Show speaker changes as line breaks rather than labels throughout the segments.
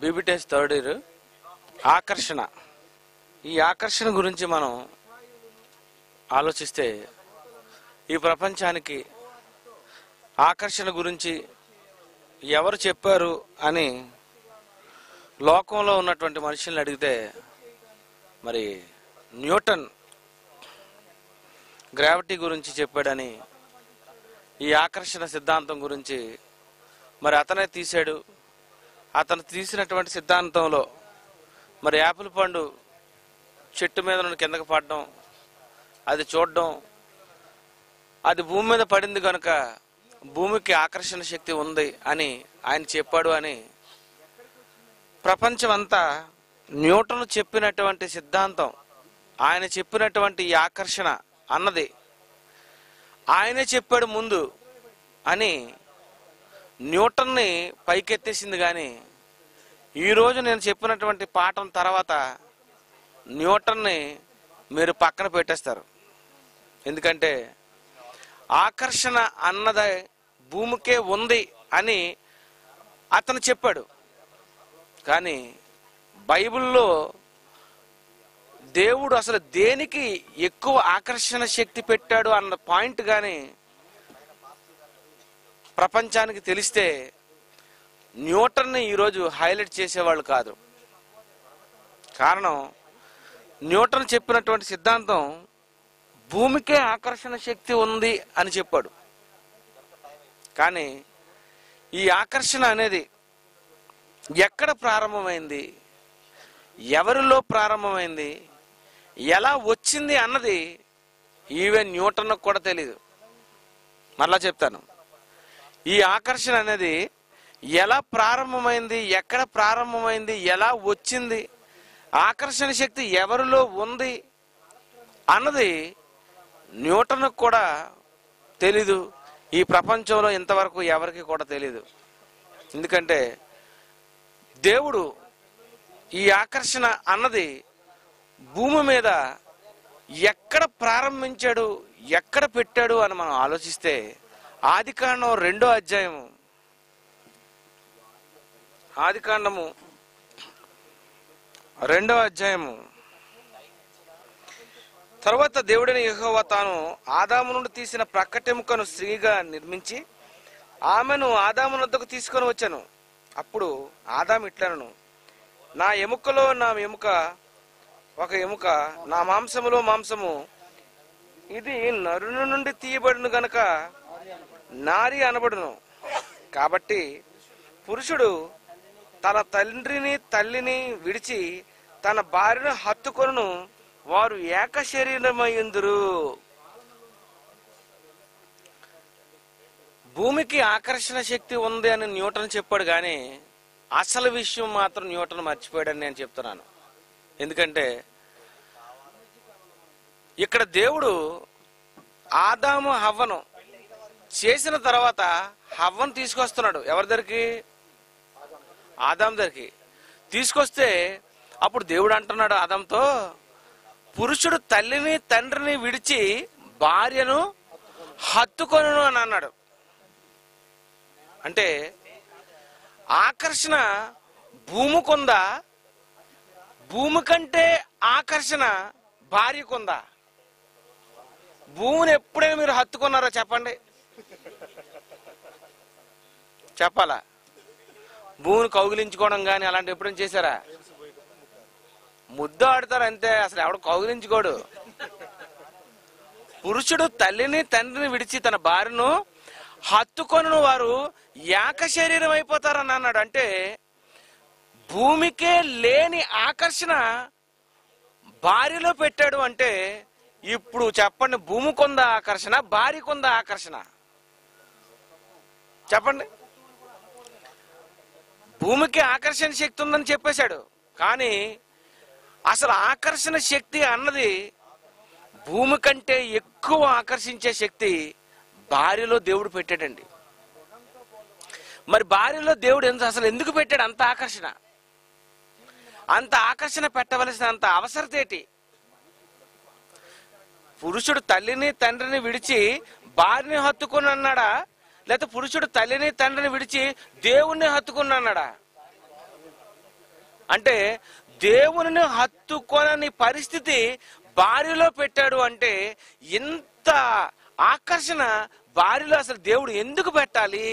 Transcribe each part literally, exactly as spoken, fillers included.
బీబీటెస్ third year. ఆకర్షణ. ఈ ఆకర్షణ గురించి మనం ఆలోచిస్తే ఈ ప్రపంచానికి ఆకర్షణ గురించి ఎవరు చెప్పారు అని లోకంలో ఉన్నటువంటి మనుషుల్ని అడిగితే మరి న్యూటన్ గ్రావిటీ గురించి చెప్పాడని, ఈ ఆకర్షణ సిద్ధాంతం గురించి మరి అతనే తీశాడు. అతను తీసినటువంటి సిద్ధాంతంలో మరి యాపిల్ పండు చెట్టు మీద నుండి కిందకి పడడం, అది చూడడం, అది భూమి మీద పడింది కనుక భూమికి ఆకర్షణ శక్తి ఉంది అని ఆయన చెప్పాడు అని ప్రపంచమంతా న్యూటన్ చెప్పినటువంటి సిద్ధాంతం, ఆయన చెప్పినటువంటి ఈ ఆకర్షణ అన్నది ఆయనే చెప్పాడు ముందు అని న్యూటన్ని పైకెత్తేసింది. కానీ ఈరోజు నేను చెప్పినటువంటి పాఠం తర్వాత న్యూటన్ని మీరు పక్కన పెట్టేస్తారు. ఎందుకంటే ఆకర్షణ అన్నది భూమికే ఉంది అని అతను చెప్పాడు. కానీ బైబిల్లో దేవుడు అసలు దేనికి ఎక్కువ ఆకర్షణ శక్తి పెట్టాడు అన్న పాయింట్ కానీ ప్రపంచానికి తెలిస్తే న్యూటన్ని ఈరోజు హైలైట్ చేసేవాళ్ళు కాదు. కారణం, న్యూటన్ చెప్పినటువంటి సిద్ధాంతం భూమికే ఆకర్షణ శక్తి ఉంది అని చెప్పాడు. కానీ ఈ ఆకర్షణ అనేది ఎక్కడ ప్రారంభమైంది, ఎవరిలో ప్రారంభమైంది, ఎలా వచ్చింది అన్నది ఈవెన్ న్యూటన్కు కూడా తెలియదు. మరలా చెప్తాను, ఈ ఆకర్షణ అనేది ఎలా ప్రారంభమైంది, ఎక్కడ ప్రారంభమైంది, ఎలా వచ్చింది, ఆకర్షణ శక్తి ఎవరిలో ఉంది అన్నది న్యూటన్కు కూడా తెలీదు. ఈ ప్రపంచంలో ఇంతవరకు ఎవరికి కూడా తెలీదు. ఎందుకంటే దేవుడు ఈ ఆకర్షణ అన్నది భూమి మీద ఎక్కడ ప్రారంభించాడు, ఎక్కడ పెట్టాడు అని మనం ఆలోచిస్తే ఆదికాండం రెండో అధ్యాయము ఆదికాండము రెండో అధ్యాయము తర్వాత దేవుడైన యెహోవా తాను ఆదాము నుండి తీసిన ప్రక్కటెముకను స్త్రీగా నిర్మించి ఆమెను ఆదాము వద్దకు తీసుకొని వచ్చాను. అప్పుడు ఆదాము ఇట్లనెను, నా ఎముకలో నా ఎముక ఒక ఎముక, నా మాంసములో మాంసము, ఇది నరుని నుండి తీయబడును గనక నారి అనబడును. కాబట్టి పురుషుడు తన తండ్రిని తల్లిని విడిచి తన భార్యను హత్తుకొనును, వారు ఏక శరీరమయ్యుందురు. భూమికి ఆకర్షణ శక్తి ఉంది అని న్యూటన్ చెప్పాడు. కానీ అసలు విషయం మాత్రం న్యూటన్ మర్చిపోయాడని నేను చెప్తున్నాను. ఎందుకంటే ఇక్కడ దేవుడు ఆదాము హవ్వను చేసిన తర్వాత హవ్వను తీసుకొస్తున్నాడు. ఎవరి దగ్గరికి? ఆదాము దగ్గరికి తీసుకొస్తే అప్పుడు దేవుడు అంటున్నాడు ఆదాముతో, పురుషుడు తల్లిని తండ్రిని విడిచి భార్యను హత్తుకొనును అని అన్నాడు. అంటే ఆకర్షణ భూమికుందా, భూమి కంటే ఆకర్షణ భార్యకుందా? భూమిని ఎప్పుడైనా మీరు హత్తుకున్నారో చెప్పండి, చెప్పాలా? భూమిని కౌగిలించుకోవడం కానీ అలాంటి ఎప్పుడైనా చేశారా? ముద్దు ఆడతారు అంతే, అసలు ఎవడు కౌగిలించుకోడు. పురుషుడు తల్లిని తండ్రిని విడిచి తన భార్యను హత్తుకొను, వారు ఏక శరీరం అయిపోతారని అన్నాడు. అంటే భూమికే లేని ఆకర్షణ భార్యలో పెట్టాడు. అంటే ఇప్పుడు చెప్పండి, భూమికుందా ఆకర్షణ, భార్యకుందా ఆకర్షణ? చెప్పండి. భూమికి ఆకర్షణ శక్తి ఉందని చెప్పేశాడు. కానీ అసలు ఆకర్షణ శక్తి అన్నది భూమి కంటే ఎక్కువ ఆకర్షించే శక్తి భార్యలో దేవుడు పెట్టాడండి. మరి భార్యలో దేవుడు ఎంత అసలు ఎందుకు పెట్టాడు అంత ఆకర్షణ? అంత ఆకర్షణ పెట్టవలసిన అంత అవసరత ఏంటి? పురుషుడు తల్లిని తండ్రిని విడిచి భార్యని హత్తుకుని అన్నాడా, లేకపోతే పురుషుడు తల్లిని తండ్రిని విడిచి దేవుణ్ణి హత్తుకుని అన్నాడా? అంటే దేవునిని హత్తుకొనని పరిస్థితి భార్యలో పెట్టాడు అంటే ఇంత ఆకర్షణ భార్యలో అసలు దేవుడు ఎందుకు పెట్టాలి,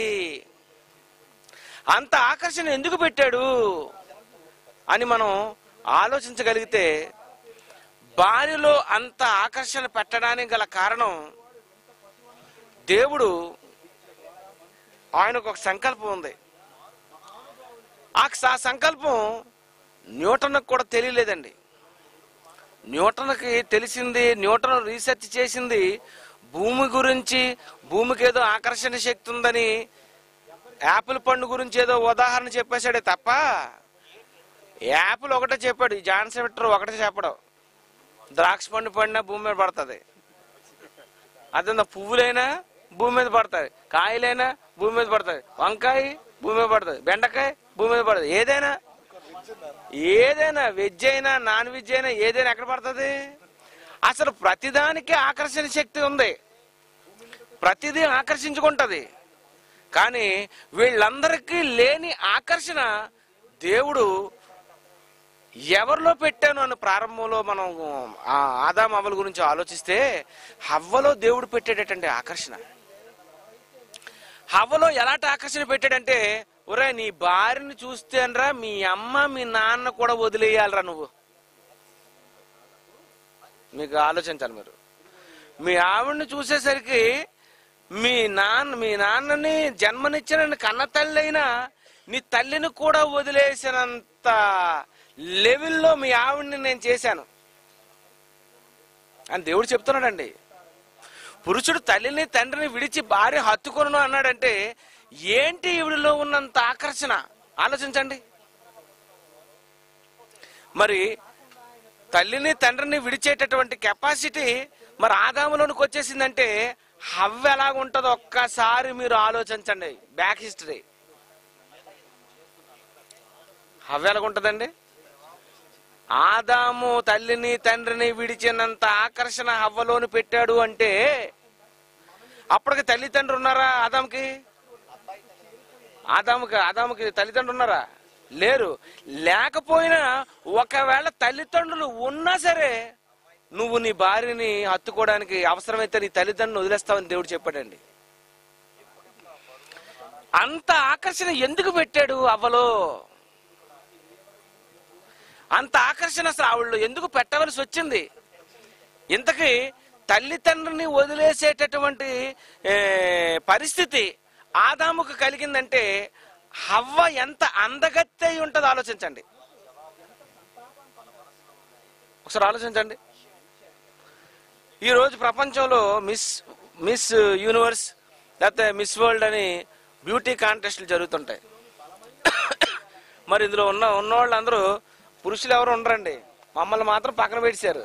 అంత ఆకర్షణ ఎందుకు పెట్టాడు అని మనం ఆలోచించగలిగితే, భార్యలో అంత ఆకర్షణ పెట్టడానికి గల కారణం దేవుడు ఆయనకు ఒక సంకల్పం ఉంది. ఆ సంకల్పం న్యూటన్కు కూడా తెలియలేదండి. న్యూటన్కి తెలిసింది, న్యూటన్ రీసెర్చ్ చేసింది భూమి గురించి, భూమికి ఏదో ఆకర్షణ శక్తి ఉందని యాపిల్ పండు గురించి ఏదో ఉదాహరణ చెప్పేశాడే తప్ప యాపిల్ ఒకటే చెప్పాడు, జాన్ సెవెటర్ ఒకటే చెప్పడం. ద్రాక్ష పండు పడినా భూమి మీద పడుతుంది, అదే పువ్వులైనా భూమి మీద పడుతుంది, కాయలైనా భూమి మీద పడుతుంది, వంకాయ భూమి మీద పడుతుంది, బెండకాయ భూమి మీద పడుతుంది. ఏదైనా ఏదైనా వెజ్ అయినా నాన్ వెజ్ అయినా ఏదైనా ఎక్కడ పడుతుంది? అసలు ప్రతిదానికి ఆకర్షణ శక్తి ఉంది, ప్రతిదీ ఆకర్షించుకుంటది. కానీ వీళ్ళందరికీ లేని ఆకర్షణ దేవుడు ఎవరిలో పెట్టాను అని ప్రారంభంలో మనం ఆదాము హవ్వల గురించి ఆలోచిస్తే, హవ్వలో దేవుడు పెట్టేటటువంటి ఆకర్షణ. హవ్వలో ఎలాంటి ఆకర్షణ పెట్టాడంటే, ఒరే నీ భార్యని చూస్తేనరా మీ అమ్మ మీ నాన్న కూడా వదిలేయాలరా నువ్వు. మీకు ఆలోచించాలి మీరు. మీ ఆవిడ్ని చూసేసరికి మీ నాన్న మీ నాన్నని జన్మనిచ్చిన కన్న తల్లి అయినా నీ తల్లిని కూడా వదిలేసినంత లెవెల్లో మీ ఆవిడ్ని నేను చేశాను అని దేవుడు చెప్తున్నాడండి. పురుషుడు తల్లిని తండ్రిని విడిచి భార్య హత్తుకొను అన్నాడంటే ఏంటి ఈవిడిలో ఉన్నంత ఆకర్షణ ఆలోచించండి. మరి తల్లిని తండ్రిని విడిచేటటువంటి కెపాసిటీ మరి ఆదాములోనికి వచ్చేసిందంటే హవ్వ ఎలాగుంటుందో ఒక్కసారి మీరు ఆలోచించండి. Back history. హవ్వ ఎలాగుంటుందండి? ఆదాము తల్లిని తండ్రిని విడిచినంత ఆకర్షణ హవ్వలోని పెట్టాడు అంటే అప్పటికి తల్లిదండ్రులు ఉన్నారా ఆదాముకి? ఆదాముకి ఆదాముకి తల్లిదండ్రులు ఉన్నారా? లేరు. లేకపోయినా ఒకవేళ తల్లిదండ్రులు ఉన్నా సరే నువ్వు నీ భార్యని హత్తుకోవడానికి అవసరమైతే నీ తల్లిదండ్రులను వదిలేస్తావని దేవుడు చెప్పాడండి. అంత ఆకర్షణ ఎందుకు పెట్టాడు అవ్వలో? అంత ఆకర్షణ అసలు ఆవిడలో ఎందుకు పెట్టవలసి వచ్చింది? ఇంతకీ తల్లిదండ్రుని వదిలేసేటటువంటి పరిస్థితి ఆదాముకు కలిగిందంటే హవ్వ ఎంత అందగత్తె అయి ఉంటుందో ఆలోచించండి. ఒకసారి ఆలోచించండి. ఈరోజు ప్రపంచంలో మిస్ మిస్ యూనివర్స్ లేకపోతే మిస్ వరల్డ్ అని బ్యూటీ కాంటెస్ట్లు జరుగుతుంటాయి. మరి ఇందులో ఉన్న ఉన్నవాళ్ళందరూ పురుషులు ఎవరు ఉండరండి, మమ్మల్ని మాత్రం పక్కన పెట్టారు.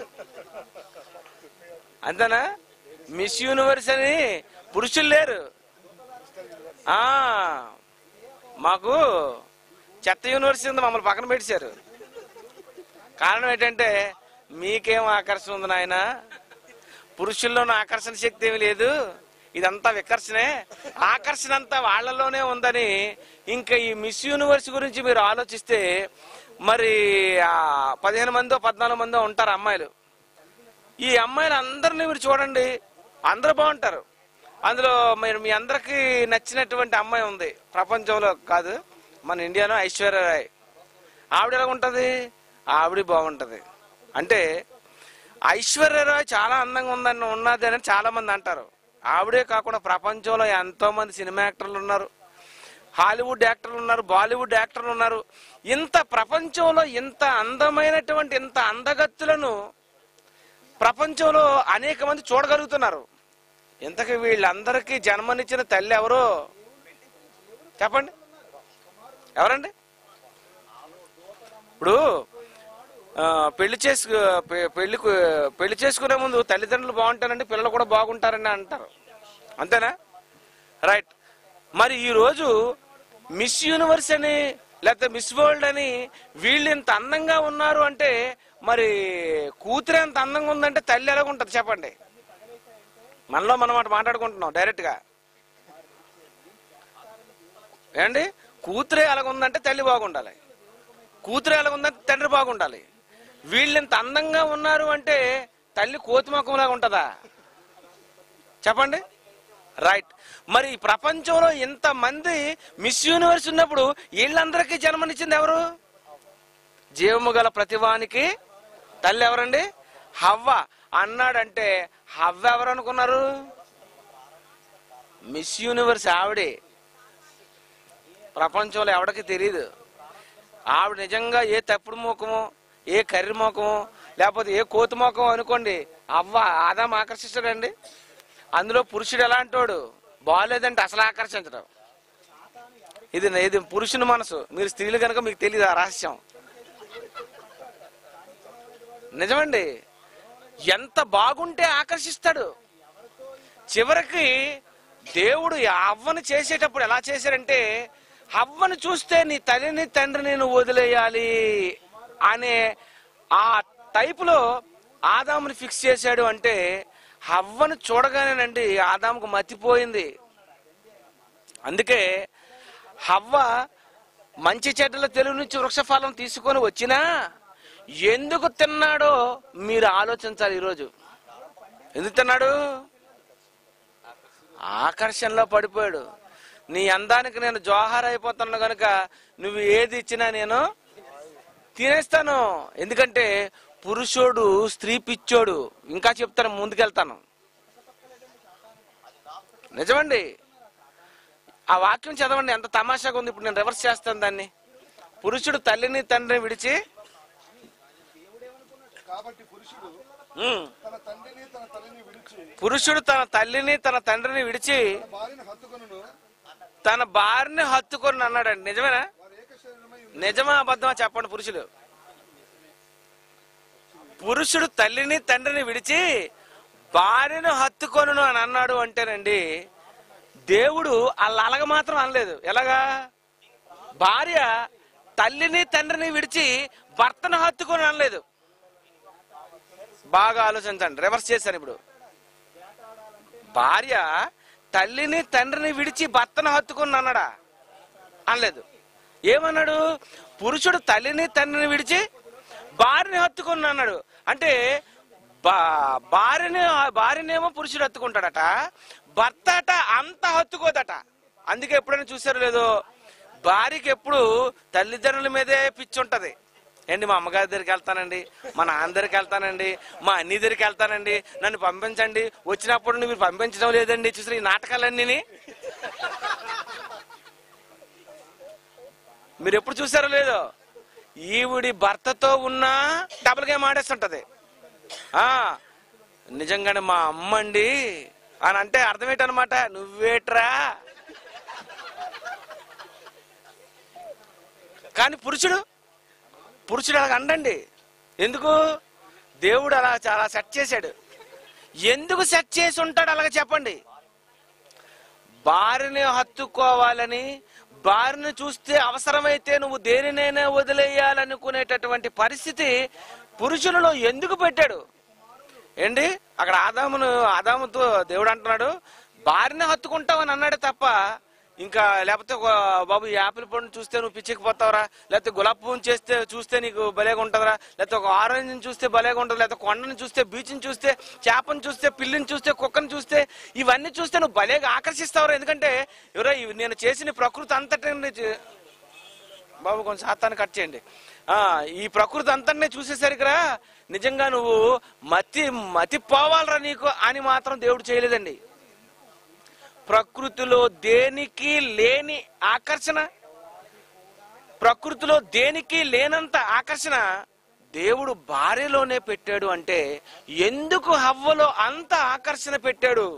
అంతేనా? మిస్ యూనివర్స్ అని పురుషులు లేరు. ఆ మాకు చెత్త యూనివర్స్ ఉంది, మమ్మల్ని పక్కన పెట్టారు. కారణం ఏంటంటే మీకేం ఆకర్షణ ఉంది నాయన, పురుషుల్లోనూ ఆకర్షణ శక్తి ఏమి లేదు, ఇదంతా వికర్షణే, ఆకర్షణ అంతా వాళ్లలోనే ఉందని. ఇంకా ఈ మిస్ యూనివర్స్ గురించి మీరు ఆలోచిస్తే మరి ఆ పదిహేను మందో పద్నాలుగు మందో ఉంటారు అమ్మాయిలు. ఈ అమ్మాయిలు అందరినీ మీరు చూడండి, అందరూ బాగుంటారు. అందులో మీరు మీ అందరికి నచ్చినటువంటి అమ్మాయి ఉంది ప్రపంచంలో, కాదు మన ఇండియాలో, ఐశ్వర్య రాయ్. ఆవిడ ఎలా ఉంటది? ఆవిడ బాగుంటది. అంటే ఐశ్వర్య రాయ్ చాలా అందంగా ఉందని ఉన్నది అని చాలా మంది అంటారు. ఆవిడే కాకుండా ప్రపంచంలో ఎంతో మంది సినిమా యాక్టర్లు ఉన్నారు, హాలీవుడ్ యాక్టర్లు ఉన్నారు, బాలీవుడ్ యాక్టర్లు ఉన్నారు. ఇంత ప్రపంచంలో ఇంత అందమైనటువంటి ఇంత అందగత్తులను ప్రపంచంలో అనేక మంది చూడగలుగుతున్నారు. ఇంతకీ వీళ్ళందరికీ జన్మనిచ్చిన తల్లి ఎవరో చెప్పండి? ఎవరండి? ఇప్పుడు పెళ్లి చేసుకు పెళ్లి పెళ్లి చేసుకునే ముందు తల్లిదండ్రులు బాగుంటారండి, పిల్లలు కూడా బాగుంటారని అంటారు. అంతేనా? రైట్. మరి ఈరోజు మిస్ యూనివర్స్ అని లేకపోతే మిస్ వరల్డ్ అని వీళ్ళు ఇంత అందంగా ఉన్నారు అంటే మరి కూతురు ఎంత అందంగా ఉందంటే తల్లి ఎలాగుంటది చెప్పండి? మనలో మనం మాట మాట్లాడుకుంటున్నాం డైరెక్ట్ గా. ఏండి? కూతురే అలాగుందంటే తల్లి బాగుండాలి. కూతురు ఎలా ఉందంటే తండ్రి బాగుండాలి. వీళ్ళు ఇంత అందంగా ఉన్నారు అంటే తల్లి కోతిమొఖంలాగా ఉంటుందా చెప్పండి? రైట్. మరి ఈ ప్రపంచంలో ఇంతమంది మిస్ యూనివర్స్ ఉన్నప్పుడు వీళ్ళందరికీ జన్మనిచ్చింది ఎవరు? జీవము గల ప్రతివానికి తల్లి ఎవరండి? హవ్వ అన్నాడంటే హవ్వ ఎవరు అనుకున్నారు? మిస్ యూనివర్స్ ఆవిడే. ప్రపంచంలో ఎవరికి తెలియదు. ఆవిడ నిజంగా ఏ తప్పుడు మోకమో, ఏ కర్రి మోకమో, లేకపోతే ఏ కోతి మోకమో అనుకోండి, అవ్వ ఆదాం ఆకర్షిస్తాడండి. అందులో పురుషుడు ఎలాంటోడు? బాగోలేదంటే అసలు ఆకర్షించడం. ఇది ఇది పురుషుని మనసు. మీరు స్త్రీలు కనుక మీకు తెలియదు ఆ రహస్యం. నిజమండి. ఎంత బాగుంటే ఆకర్షిస్తాడు. చివరికి దేవుడు అవ్వను చేసేటప్పుడు ఎలా చేశారంటే, అవ్వను చూస్తే నీ తల్లిని తండ్రిని నువ్వు వదిలేయాలి అనే ఆ టైపులో ఆదాముని ఫిక్స్ చేశాడు. అంటే హవ్వను చూడగానేనండి ఆదాముకు మతిపోయింది. అందుకే హవ్వ మంచి చెడ్డల తెలుగు నుంచి వృక్షఫలం తీసుకొని వచ్చినా ఎందుకు తిన్నాడో మీరు ఆలోచించాలి. ఈరోజు ఎందుకు తిన్నాడు? ఆకర్షణలో పడిపోయాడు. నీ అందానికి నేను జోహార్ అయిపోతాను కనుక నువ్వు ఏది ఇచ్చినా నేను తినేస్తాను. ఎందుకంటే పురుషుడు స్త్రీ పిచ్చోడు. ఇంకా చెప్తాను, ముందుకెళ్తాను. నిజమండి. ఆ వాక్యం చదవండి, ఎంత తమాషాగా ఉంది. ఇప్పుడు నేను రివర్స్ చేస్తాను దాన్ని. పురుషుడు తల్లిని తండ్రిని విడిచి పురుషుడు తన తల్లిని తన తండ్రిని విడిచి తన భార్యని హత్తుకొని అన్నాడండి. నిజమేనా? నిజమా అబద్ధమా చెప్పండి? పురుషుడు పురుషుడు తల్లిని తండ్రిని విడిచి భార్యను హత్తుకొను అని అన్నాడు అంటేనండి, దేవుడు అలా అలాగ మాత్రం అనలేదు. ఎలాగా? భార్య తల్లిని తండ్రిని విడిచి భర్తను హత్తుకొని అనలేదు. బాగా ఆలోచించండి. రివర్స్ చేశాను ఇప్పుడు. భార్య తల్లిని తండ్రిని విడిచి భర్తను హత్తుకొని అన్నాడా? అనలేదు. ఏమన్నాడు? పురుషుడు తల్లిని తండ్రిని విడిచి భార్యని హత్తుకొని అన్నాడు. అంటే భార్యని భార్యనేమో పురుషుడు హత్తుకుంటాడట, భర్త అట అంత హత్తుకోదట. అందుకే ఎప్పుడైనా చూసారో లేదో, భార్యకి ఎప్పుడు తల్లిదండ్రుల మీదే పిచ్చి ఉంటది. ఏంటి, మా అమ్మగారి దగ్గరికి వెళ్తానండి, మా నాన్న దగ్గరికి వెళ్తానండి, మా అన్ని దగ్గరికి వెళ్తానండి, నన్ను పంపించండి, వచ్చినప్పుడు మీరు పంపించడం లేదండి. చూసారు ఈ నాటకాలన్నీ? మీరు ఎప్పుడు చూసారో లేదో, ఈవిడి భర్తతో ఉన్నా డబుల్ గేమ్ ఆడేస్తుంటది. ఆ నిజంగానే మా అమ్మ అండి అని అంటే అర్థం ఏంటనమాట? నువ్వేట్రా. కానీ పురుషుడు పురుషుడు అలాగ అండండి. ఎందుకు? దేవుడు అలా చాలా సెట్ చేశాడు. ఎందుకు సెట్ చేసి ఉంటాడు అలాగ చెప్పండి? భార్యని హత్తుకోవాలని, భార్యను చూస్తే అవసరమైతే నువ్వు దేనినైనా వదిలేయాలనుకునేటటువంటి పరిస్థితి పురుషులలో ఎందుకు పెట్టాడు? ఏంటి, అక్కడ ఆదామును ఆదాముతో దేవుడు అంటున్నాడు భార్యని హత్తుకుంటావని అన్నాడు తప్ప, ఇంకా లేకపోతే బాబు యాపిల్ పండు చూస్తే నువ్వు పిచ్చికిపోతావురా, లేకపోతే గులాబీ పువ్వుని చేస్తే చూస్తే నీకు భలేగా ఉంటుందిరా, లేకపోతే ఒక ఆరెంజ్ని చూస్తే భలేగా ఉంటుంది, లేకపోతే కొండని చూస్తే, బీచ్ని చూస్తే, చేపను చూస్తే, పిల్లిని చూస్తే, కుక్కను చూస్తే, ఇవన్నీ చూస్తే నువ్వు భలేగా ఆకర్షిస్తావురా. ఎందుకంటే ఎవరో నేను చేసిన ప్రకృతి అంతటి బాబు కొంచెం శాతాన్ని కట్ చేయండి. ఆ ఈ ప్రకృతి అంతటినే చూసేసరికిరా నిజంగా నువ్వు మతి మతి పోవాలరా నీకు అని మాత్రం దేవుడు చేయలేదండి. ప్రకృతిలో దేనికి లేని ఆకర్షణ, ప్రకృతిలో దేనికి లేనంత ఆకర్షణ దేవుడు భార్యలోనే పెట్టాడు. అంటే ఎందుకు హవ్వలో అంత ఆకర్షణ పెట్టాడు?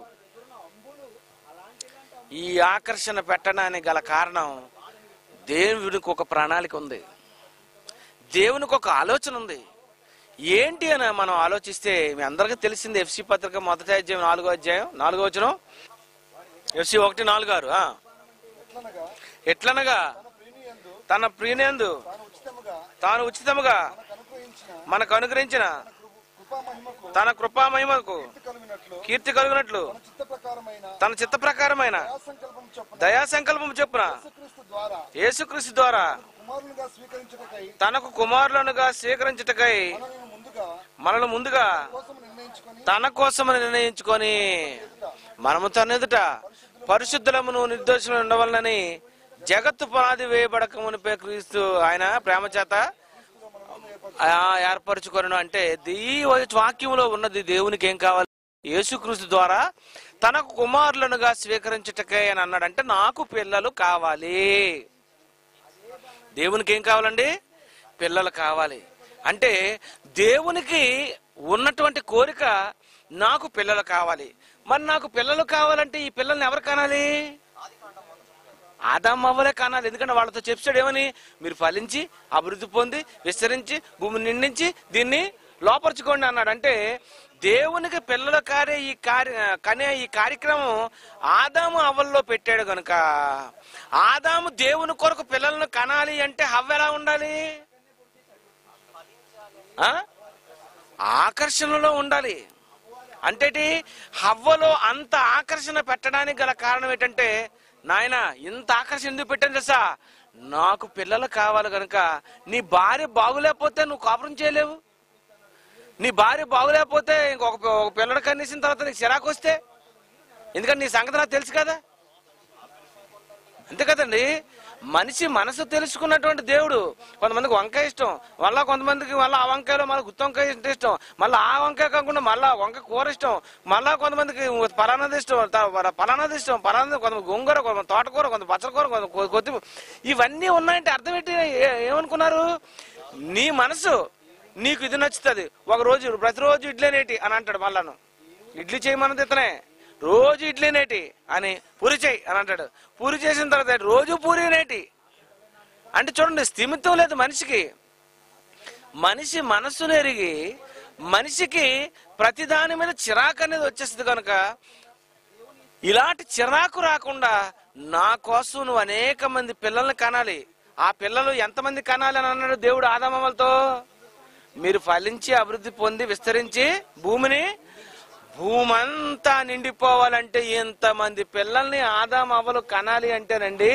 ఈ ఆకర్షణ పెట్టడానికి గల కారణం దేవునికి ఒక ప్రణాళిక ఉంది, దేవునికి ఒక ఆలోచన ఉంది. ఏంటి అని మనం ఆలోచిస్తే మీ అందరికీ తెలిసింది. ఎఫ్సి పత్రిక మొదటి అధ్యాయం నాలుగో అధ్యాయం నాలుగో వచనం, ఎఫ్సి ఒకటి నాలుగు ఆరు. ఎట్లనగా తన ప్రియనందు తాను ఉచితముగా మనకు అనుగ్రహించిన తన కృపా మహిమకు కీర్తి కలుగునట్లు తన చిత్త ప్రకారమైన దయా సంకల్పం చొప్పున యేసుక్రీస్తు ద్వారా
కుమారులుగా స్వీకరించుటకై
తనకు కుమారులనుగా స్వీకరించుటకై
మనలను ముందుగా
మనల్ని ముందుగా
కోసం నిర్ణయించుకొని
తన కోసం నిర్ణయించుకొని మనము తన ఎదుట పరిశుద్ధులమును నిర్దోషులు ఉండవలనని జగత్తు పునాది వేయబడక మునిపే క్రీస్తు ఆయన ప్రేమ చేత ఏర్పరచుకొను. అంటే ఈ వాక్యంలో ఉన్నది దేవునికి ఏం కావాలి? యేసుక్రీస్తు ద్వారా తనకు కుమారులనుగా స్వీకరించుటకే అని అన్నాడు. అంటే నాకు పిల్లలు కావాలి. దేవునికి ఏం కావాలండి? పిల్లలు కావాలి. అంటే దేవునికి ఉన్నటువంటి కోరిక నాకు పిల్లలు కావాలి. మరి నాకు పిల్లలు కావాలంటే ఈ పిల్లల్ని ఎవరు కనాలి? ఆదాము అవ్వలే కనాలి. ఎందుకంటే వాళ్ళతో చెప్పాడు ఏమని? మీరు ఫలించి అభివృద్ధి పొంది విస్తరించి భూమిని నిండించి దీన్ని లోపరుచుకోండి అన్నాడు. అంటే దేవునికి పిల్లలు కారే ఈ కార్య కనే ఈ కార్యక్రమం ఆదాము అవ్వల్లో పెట్టాడు కనుక ఆదాము దేవుని కొరకు పిల్లలను కనాలి అంటే హవ్వ ఎలా ఉండాలి? ఆ ఆకర్షణలో ఉండాలి. అంటే హవ్వలో అంత ఆకర్షణ పెట్టడానికి గల కారణం ఏంటంటే, నాయన ఇంత ఆకర్షణ ఎందుకు పెట్టాను తెలుసా? నాకు పిల్లలు కావాలి కనుక. నీ భార్య బాగులేకపోతే నువ్వు కాపురం చేయలేవు. నీ భార్య బాగులేకపోతే ఇంకొక ఒక పిల్లడు కనేసిన తర్వాత నీకు చిరాకు వస్తే, ఎందుకంటే నీ సంగతి నాకు తెలుసు కదా. అంతే కదండి. మనిషి మనసు తెలుసుకున్నటువంటి దేవుడు. కొంతమందికి వంకాయ ఇష్టం, మళ్ళా కొంతమందికి మళ్ళీ ఆ వంకాయలో మళ్ళీ గుత్తి వంకాయ ఇష్టం, మళ్ళీ ఆ వంకాయ కాకుండా మళ్ళా వంకాయ కూర ఇష్టం, మళ్ళా కొంతమందికి పలానాది ఇష్టం, పలానాది ఇష్టం, పలానాది కొంతమంది గోంగూర, కొంతమంది తోటకూర, కొంత పచ్చకూర, కొంత కొత్తిమీర, ఇవన్నీ ఉన్నాయంటే అర్థం ఏంటి? ఏమనుకున్నారు? నీ మనసు నీకు ఇది నచ్చుతుంది. ఒక రోజు ప్రతిరోజు ఇడ్లీనేటి అని అంటాడు. మళ్ళాను ఇడ్లీ చేయమన్నది ఇతనే. రోజు ఇడ్లీ నేటి అని పూరి చేయి అని అంటాడు. పూరి చేసిన తర్వాత రోజు పూరి నేటి అంటే చూడండి, స్థిమితం లేదు మనిషికి. మనిషి మనస్సును ఎరిగి మనిషికి ప్రతిదాని మీద చిరాకు అనేది వచ్చేస్తుంది కనుక ఇలాంటి చిరాకు రాకుండా నా కోసం నువ్వు అనేక మంది పిల్లల్ని కనాలి. ఆ పిల్లలు ఎంతమంది కనాలి అని అన్నాడు దేవుడు ఆదామవ్వలతో? మీరు ఫలించి అభివృద్ధి పొంది విస్తరించి భూమిని భూమంతా నిండిపోవాలంటే ఎంతమంది పిల్లల్ని ఆదాము అవ్వలు కనాలి అంటేనండి,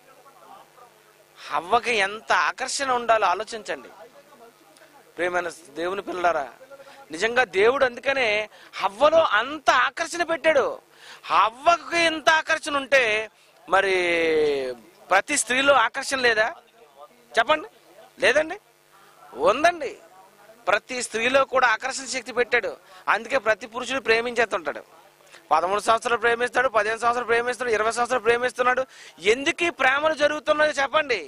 హవ్వకి ఎంత ఆకర్షణ ఉండాలో ఆలోచించండి. ప్రియమైన దేవుని పిల్లలారా, నిజంగా దేవుడు అందుకనే హవ్వలో అంత ఆకర్షణ పెట్టాడు. హవ్వకి ఎంత ఆకర్షణ ఉంటే మరి ప్రతి స్త్రీలో ఆకర్షణ లేదా? చెప్పండి. లేదండి, ఉందండి. ప్రతి స్త్రీలో కూడా ఆకర్షణ శక్తి పెట్టాడు. అందుకే ప్రతి పురుషుడు ప్రేమించేస్తుంటాడు. పదమూడు సంవత్సరాలు ప్రేమిస్తాడు, పదిహేను సంవత్సరాలు ప్రేమిస్తాడు, ఇరవై సంవత్సరాలు ప్రేమిస్తున్నాడు. ఎందుకు ఈ ప్రేమలు జరుగుతున్నాయో చెప్పండి?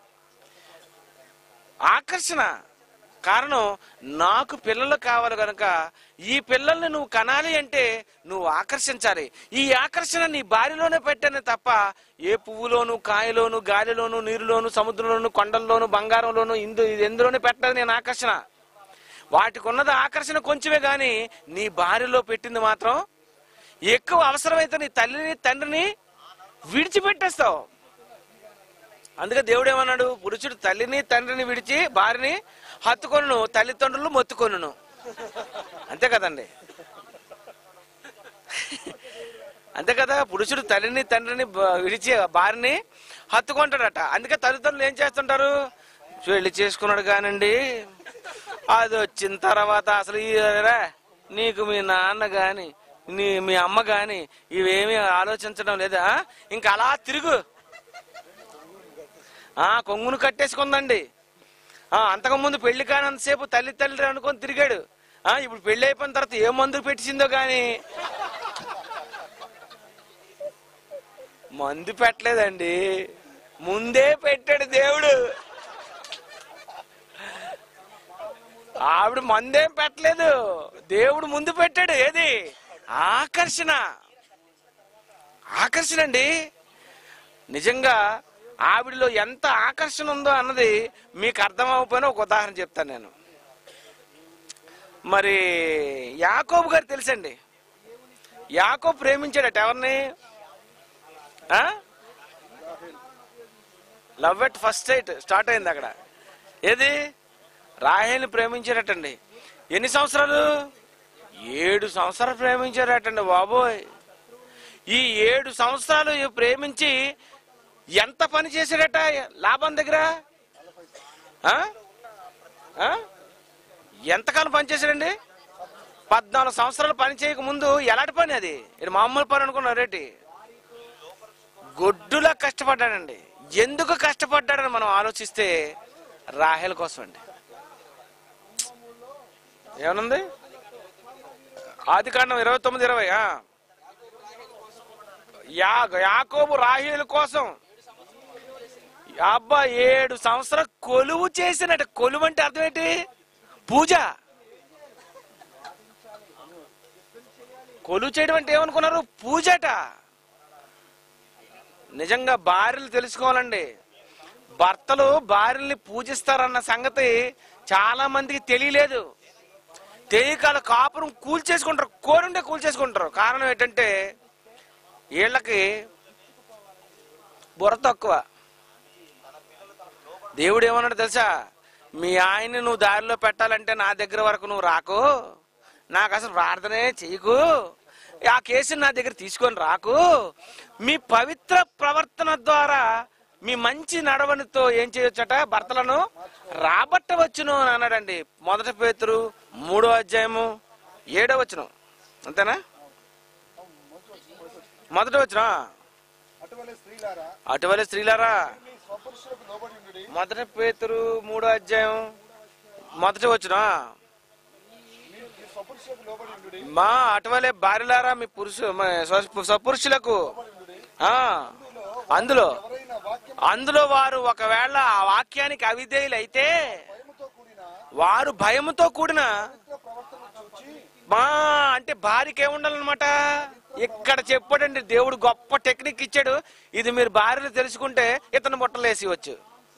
ఆకర్షణ. కారణం నాకు పిల్లలు కావాలి కనుక ఈ పిల్లల్ని నువ్వు కనాలి అంటే నువ్వు ఆకర్షించాలి. ఈ ఆకర్షణ నీ భార్యలోనే పెట్టానే తప్ప ఏ పువ్వులోను, కాయలోను, గాలిలోను, నీరులోను, సముద్రంలోను, కొండల్లోను, బంగారంలోను ఇందు ఎందులోనే పెట్టాలి నేను ఆకర్షణ. వాటికి ఉన్నది ఆకర్షణ కొంచెమే గాని నీ భార్యలో పెట్టింది మాత్రం ఎక్కువ. అవసరమైతే నీ తల్లిని తండ్రిని విడిచిపెట్టేస్తావు. అందుకే దేవుడు ఏమన్నాడు? పురుషుడు తల్లిని తండ్రిని విడిచి భార్యని హత్తుకొను, తల్లిదండ్రులు మొత్తుకొను. అంతే కదండి. అంతే కదా. పురుషుడు తల్లిని తండ్రిని విడిచి భార్యని హత్తుకుంటాడట. అందుకే తల్లిదండ్రులు ఏం చేస్తుంటారు? పెళ్లి చేసుకున్నాడు కానండి, అది వచ్చిన తర్వాత అసలు నీకు మీ నాన్న గాని నీ మీ అమ్మ గాని ఇవేమీ ఆలోచించడం లేదా? ఇంకా అలా తిరుగు. ఆ కొంగును కట్టేసుకుందండి. ఆ అంతకుముందు పెళ్లి కానంతసేపు తల్లి తల్లి అనుకొని తిరిగాడు. ఆ ఇప్పుడు పెళ్లి అయిపోయిన తర్వాత ఏ మందు పెట్టిందో గాని మందు పెట్టలేదండి, ముందే పెట్టాడు దేవుడు. ఆవిడ మందేం పెట్టలేదు, దేవుడు ముందు పెట్టాడు. ఏది? ఆకర్షణ. ఆకర్షణ అండి. నిజంగా ఆవిడలో ఎంత ఆకర్షణ ఉందో అన్నది మీకు అర్థం అవ్వకపోయినా ఒక ఉదాహరణ చెప్తాను నేను. మరి యాకోబు గారు తెలుసండి. యాకోబు ప్రేమించాడట ఎవరిని? Love at first sight start అయింది అక్కడ. ఏది? రాహేల్ని ప్రేమించారటండి. ఎన్ని సంవత్సరాలు? ఏడు సంవత్సరాలు ప్రేమించారటండి బాబోయ్. ఈ ఏడు సంవత్సరాలు ప్రేమించి ఎంత పని చేశాడట లాభం దగ్గర? ఆ? ఆ? ఎంతకాలం పనిచేశాడండి? పద్నాలుగు సంవత్సరాలు పని చేయక ముందు ఎలాంటి పని అది? ఇది మామూలు పని అనుకున్నారు రేటి? గొడ్డులా కష్టపడ్డాడండి. ఎందుకు కష్టపడ్డాడని మనం ఆలోచిస్తే రాహేల్ కోసం అండి. ఏమనుంది? ఆది కాండం ఇరవై తొమ్మిది ఇరవై యా యాకోబు రాహేలు కోసం అబ్బా ఏడు సంవత్సరాలు కొలువు చేసినట్టు. కొలువు అంటే అర్థం ఏంటి? పూజ. కొలువు చేయడం అంటే ఏమనుకున్నారు? పూజట. నిజంగా భార్యలు తెలుసుకోవాలండి. భర్తలు భార్యల్ని పూజిస్తారన్న సంగతి చాలా మందికి తెలియలేదు. తెలియక కాపురం కూల్చేసుకుంటారు, కోరుండే కూల్చేసుకుంటారు. కారణం ఏంటంటే వీళ్ళకి బుర్ర తక్కువ. దేవుడు ఏమన్నాడు తెలుసా? మీ ఆయన్ని నువ్వు దారిలో పెట్టాలంటే నా దగ్గర వరకు నువ్వు రాకు, నాకు అసలు ప్రార్థనే చేయకు, ఆ కేసుని నా దగ్గర తీసుకొని రాకు, మీ పవిత్ర ప్రవర్తన ద్వారా మీ మంచి నడవనితో ఏం చేయొచ్చట? భర్తలను రాబట్టవచ్చును అని అన్నాడండి. మొదటి పేతురు మూడో అధ్యాయము ఏడో వచనం. అంతేనా? మొదటి వచనం. అటువలే స్త్రీలారా మొదటి పేతురు మూడో అధ్యాయం మొదటి వచనం. మా అటువలే భార్యలారా మీ పురుషు సపురుషులకు ఆ అందులో అందులో వారు ఒకవేళ ఆ వాక్యానికి అవిధేయులు అయితే వారు భయముతో కూడిన మా అంటే భార్యకి ఏముండాలన్నమాట? ఇక్కడ చెప్పాడండి దేవుడు, గొప్ప టెక్నిక్ ఇచ్చాడు. ఇది మీరు భార్యలు తెలుసుకుంటే ఇతను బుట్టలేసి వచ్చు.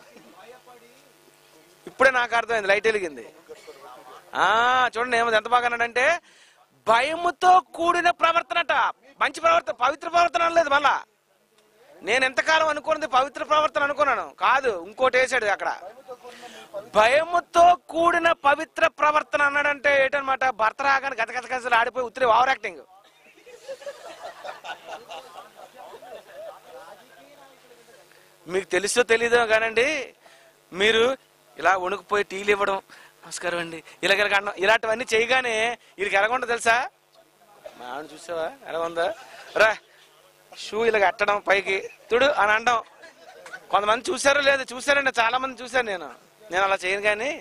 ఇప్పుడే నాకు అర్థమైంది, లైట్ వెలిగింది. ఆ చూడండి ఏమో ఎంత బాగా అన్నాడంటే, భయముతో కూడిన ప్రవర్తనట. మంచి ప్రవర్తన, పవిత్ర ప్రవర్తన అనలేదు. మళ్ళా నేను ఎంతకాలం అనుకున్నది పవిత్ర ప్రవర్తన అనుకున్నాను, కాదు, ఇంకోటి వేసాడు అక్కడ. భయముతో కూడిన పవిత్ర ప్రవర్తన అన్నాడంటే ఏంటనమాట? భర్త రాగానే గత గత గజలు ఆడిపోయి ఉత్తిరి ఓవర్ యాక్టింగ్. మీకు తెలుసో తెలీదో కానండి, మీరు ఇలా వణుకుపోయి టీలు ఇవ్వడం, నమస్కారం అండి, ఇలాగ అన్నం, ఇలాంటివన్నీ చేయగానే వీళ్ళకి ఎలాగుండో తెలుసా? మా ఆవిడ చూసావా ఎలా ఉందా, రా షూ ఇలాగ అట్టడం పైకి తుడు అని అనడం. కొంతమంది చూసారో లేదు, చూసారండి, చాలా మంది చూశాను నేను. నేను అలా చేయను కానీ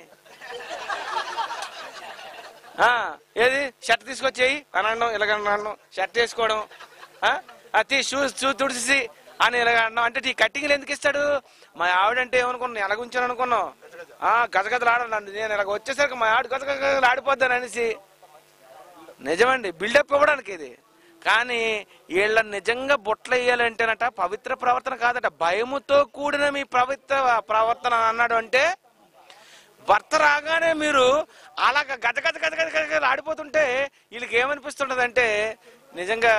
ఏది షర్ట్ తీసుకొచ్చేయి అని అనడం, ఇలాగ అనడం, షర్ట్ వేసుకోవడం, అది షూ షూ తుడిసి అని ఇలాగ అనడం. అంటే ఈ కట్టింగ్లు ఎందుకు ఇస్తాడు? మా ఆవిడంటే ఏమనుకున్నాను, ఎలా ఉంచాను అనుకున్నాం, ఆ గజగజలు ఆడండి, నేను ఇలాగ వచ్చేసరికి మా ఆవిడ గజగజలు ఆడిపోద్దాను అనేసి. నిజమండి, బిల్డప్ ఇవ్వడానికి ఇది. కానీ వీళ్ళ నిజంగా బొట్లు వేయాలంటేనట పవిత్ర ప్రవర్తన కాదట, భయముతో కూడిన మీ పవిత్ర ప్రవర్తన అన్నాడు. అంటే భర్త రాగానే మీరు అలాగ గజ గజ గజ గజ గజ ఆడిపోతుంటే వీళ్ళకి ఏమనిపిస్తుంటది అంటే, నిజంగా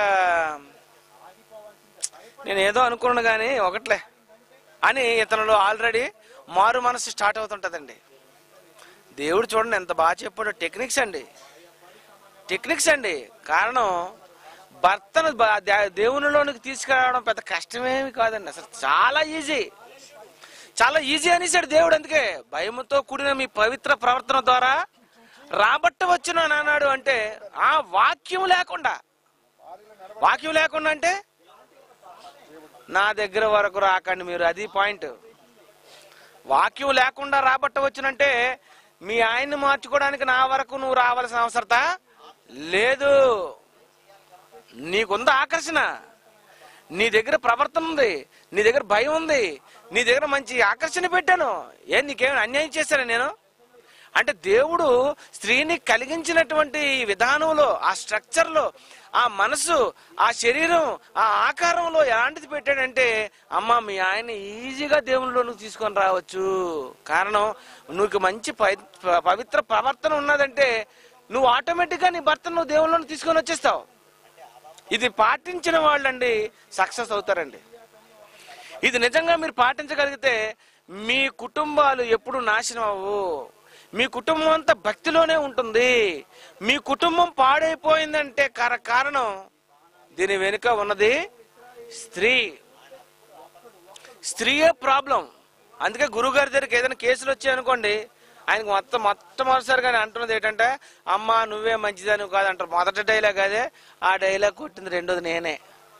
నేను ఏదో అనుకున్నాను కానీ ఒకట్లే అని ఇతనులో ఆల్రెడీ మారు మనసు స్టార్ట్ అవుతుంటదండి. దేవుడు చూడండి ఎంత బాగా చెప్పాడో. టెక్నిక్స్ అండి, టెక్నిక్స్ అండి. కారణం భర్తను దేవునిలోనికి తీసుకురావడం పెద్ద కష్టమేమి కాదండి, అసలు చాలా ఈజీ, చాలా ఈజీ అనేసాడు దేవుడు. అందుకే భయముతో కూడిన మీ పవిత్ర ప్రవర్తన ద్వారా రాబట్టవచ్చును అని అన్నాడు. అంటే ఆ వాక్యం లేకుండా, వాక్యం లేకుండా అంటే నా దగ్గర వరకు రాకండి మీరు, అది పాయింట్. వాక్యం లేకుండా రాబట్టవచ్చునంటే మీ ఆయన్ని మార్చుకోవడానికి నా వరకు నువ్వు రావాల్సిన అవసరత లేదు. నీకుంది ఆకర్షణ, నీ దగ్గర ప్రవర్తన ఉంది, నీ దగ్గర భయం ఉంది, నీ దగ్గర మంచి ఆకర్షణ పెట్టాను. ఏ నీకేమైనా అన్యాయం చేశాను నేను? అంటే దేవుడు స్త్రీని కలిగించినటువంటి విధానంలో, ఆ స్ట్రక్చర్లో, ఆ మనసు, ఆ శరీరం, ఆ ఆకారంలో ఎలాంటిది పెట్టాడంటే, అమ్మ మీ ఆయన ఈజీగా దేవునిలో నువ్వు తీసుకొని రావచ్చు. కారణం నువ్వు మంచి పవిత్ర ప్రవర్తన ఉన్నదంటే నువ్వు ఆటోమేటిక్గా నీ భర్తను నువ్వు దేవునిలో తీసుకొని వచ్చేస్తావు. ఇది పాటించిన వాళ్ళండి సక్సెస్ అవుతారండి. ఇది నిజంగా మీరు పాటించగలిగితే మీ కుటుంబాలు ఎప్పుడు నాశనం అవ్వవు. మీ కుటుంబం అంతా భక్తిలోనే ఉంటుంది. మీ కుటుంబం పాడైపోయిందంటే కారణం దీని వెనుక ఉన్నది స్త్రీ. స్త్రీయే ప్రాబ్లం. అందుకే గురువు గారి దగ్గరికి ఏదైనా కేసులు వచ్చాయనుకోండి, ఆయనకు మొత్తం మొట్టమొదటిసారిగా అంటున్నది ఏంటంటే, అమ్మా నువ్వే మంచిదని కాదంటారు. మొదటి డైలాగ్ అదే, ఆ డైలాగ్ కొట్టింది రెండోది నేనే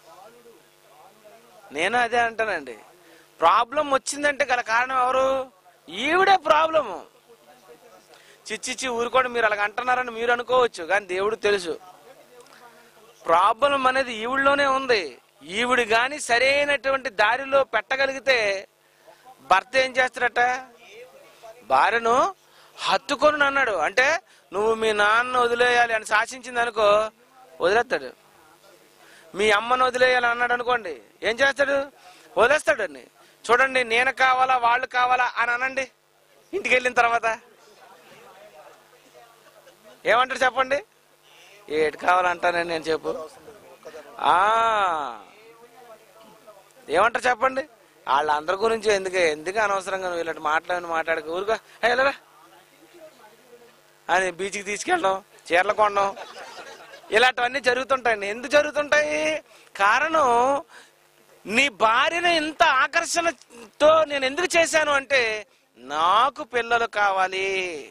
నేను అదే అంటానండి. ప్రాబ్లం వచ్చిందంటే గల కారణం ఎవరు? ఈవిడే ప్రాబ్లము. చిచ్చిచ్చి ఊరుకోండి, మీరు అలాగ అంటున్నారని మీరు అనుకోవచ్చు, కానీ దేవుడు తెలుసు ప్రాబ్లం అనేది ఈవిడలోనే ఉంది. ఈవిడ గాని సరైనటువంటి దారిలో పెట్టగలిగితే భర్త ఏం చేస్తాడట, భార్యను హత్తుకొని అన్నాడు అంటే నువ్వు మీ నాన్న వదిలేయాలి అని శాసించింది అనుకో, వదిలేస్తాడు. మీ అమ్మను వదిలేయాలి అన్నాడు అనుకోండి, ఏం చేస్తాడు, వదిలేస్తాడు. అని చూడండి, నేను కావాలా వాళ్ళు కావాలా అని అనండి, ఇంటికి వెళ్ళిన తర్వాత ఏమంటారు చెప్పండి? ఏటి కావాలంటానని నేను చెప్పు ఆ ఏమంటారు చెప్పండి? వాళ్ళందరి గురించి ఎందుకే ఎందుకు అనవసరంగా నువ్వు ఇలాంటి మాట్లాడి మాట్లాడక ఊరుగా వెళ్ళరా అని బీచ్కి తీసుకెళ్ళడం, చీరలు కొనడం, ఇలాంటివన్నీ జరుగుతుంటాయండి. ఎందుకు జరుగుతుంటాయి? కారణం, నీ భార్యను ఇంత ఆకర్షణతో నేను ఎందుకు చేశాను అంటే, నాకు పిల్లలు కావాలి,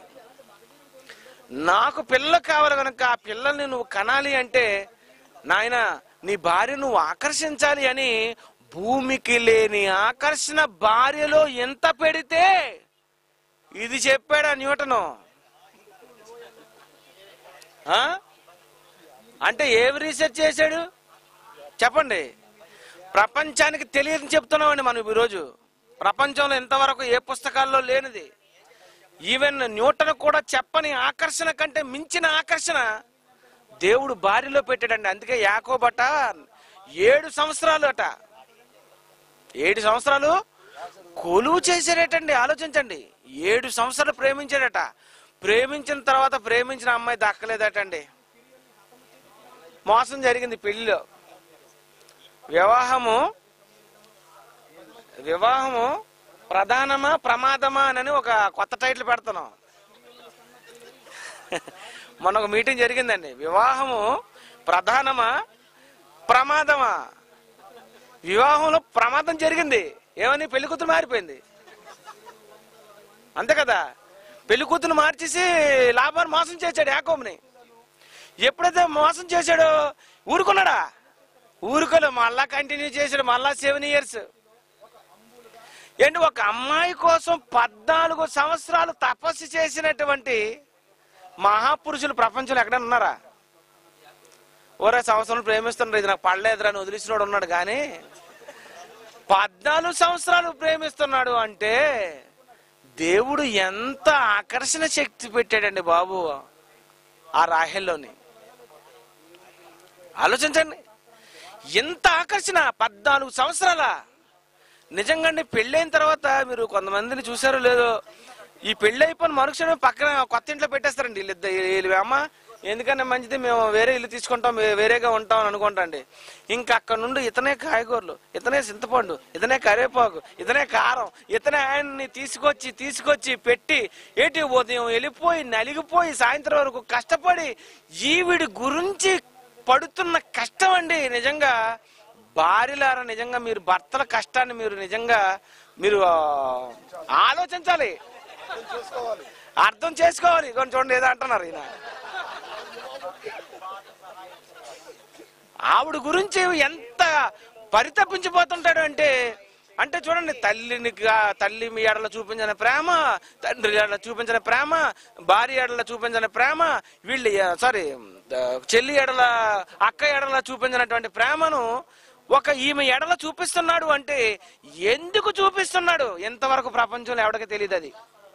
నాకు పిల్లలు కావాలి కనుక ఆ పిల్లల్ని నువ్వు కనాలి అంటే నాయన నీ భార్య నువ్వు ఆకర్షించాలి అని భూమికి లేని ఆకర్షణ భార్యలో ఎంత పెడితే ఇది చెప్పాడా న్యూటను. అంటే ఏం రీసెర్చ్ చేశాడు చెప్పండి? ప్రపంచానికి తెలియదని చెప్తున్నామండి మనం ఈరోజు. ప్రపంచంలో ఇంతవరకు ఏ పుస్తకాల్లో లేనిది, ఈవెన్ న్యూటన్ కూడా చెప్పని ఆకర్షణ కంటే మించిన ఆకర్షణ దేవుడు భార్యలో పెట్టాడండి. అందుకే యాకోబట ఏడు సంవత్సరాలు అట ఏడు సంవత్సరాలు కొలువు చేశాడటండి. ఆలోచించండి, ఏడు సంవత్సరాలు ప్రేమించాడట. ప్రేమించిన తర్వాత ప్రేమించిన అమ్మాయి దక్కలేదటండి. మోసం జరిగింది పెళ్లిలో. వివాహము వివాహము ప్రధానమా ప్రమాదమా అని ఒక కొత్త టైటిల్ పెడుతున్నాం. మొన్న ఒక మీటింగ్ జరిగిందండి. వివాహము ప్రధానమా ప్రమాదమా? వివాహంలో ప్రమాదం జరిగింది. ఏమని? పెళ్లి కూతురు మారిపోయింది, అంతే కదా. పెళ్లి కూతురు మార్చేసి లాభాన్ని మోసం చేశాడు యాకోబుని. ఎప్పుడైతే మోసం చేశాడో ఊరుకున్నాడా? ఊరుకోలే, మళ్ళా కంటిన్యూ చేశాడు. మళ్ళా సెవెన్ ఇయర్స్ ఏంటి, ఒక అమ్మాయి కోసం పద్నాలుగు సంవత్సరాలు తపస్సు చేసినటువంటి మహాపురుషులు ప్రపంచంలో ఎక్కడైనా ఉన్నారా? ఓరే సంవత్సరాలు ప్రేమిస్తున్నాడు, ఇది నాకు పడలేదురా అని వదిలిసినోడు ఉన్నాడు. కానీ పద్నాలుగు సంవత్సరాలు ప్రేమిస్తున్నాడు అంటే దేవుడు ఎంత ఆకర్షణ శక్తి పెట్టాడండి బాబు ఆ రాహేల్లోని. ఆలోచించండి, ఎంత ఆకర్షణ! పద్నాలుగు సంవత్సరాల నిజంగా పెళ్ళైన తర్వాత మీరు కొంతమందిని చూసారో లేదో, ఈ పెళ్లి అయిపోయిన మరుక్షణం పక్కన కొత్త ఇంట్లో పెట్టేస్తారండి. వీళ్ళు అమ్మ ఎందుకన్నా మంచిది, మేము వేరే ఇల్లు తీసుకుంటాం, వేరేగా ఉంటాం అని అనుకుంటాండి. ఇంకా అక్కడ నుండి ఇతనే కాయగూరలు, ఇతనే చింతపండు, ఇతనే కరివేపాకు, ఇతనే కారం, ఇతనే ఆయన్ని తీసుకొచ్చి తీసుకొచ్చి పెట్టి ఏంటి ఉదయం వెళ్ళిపోయి నలిగిపోయి సాయంత్రం వరకు కష్టపడి ఈవిడి గురించి పడుతున్న కష్టం అండి. నిజంగా భార్యలారా, నిజంగా మీరు భర్తల కష్టాన్ని మీరు నిజంగా మీరు ఆలోచించాలి, అర్థం చేసుకోవాలి. కొంచెం చూడండి ఏదో అంటున్నారు ఈయన. ఆవిడ గురించి ఎంత పరితపించిపోతుంటాడు అంటే అంటే చూడండి, తల్లిని తల్లి మీ ఎడల చూపించిన ప్రేమ, తండ్రి ఎడల చూపించిన ప్రేమ, భార్య ఎడల చూపించిన ప్రేమ, వీళ్ళు సారీ చెల్లి ఎడల అక్క ఎడల చూపించినటువంటి ప్రేమను ఒక ఈమె ఎడల చూపిస్తున్నాడు అంటే ఎందుకు చూపిస్తున్నాడు? ఎంతవరకు ప్రపంచంలో ఎవరికి తెలియదు అది.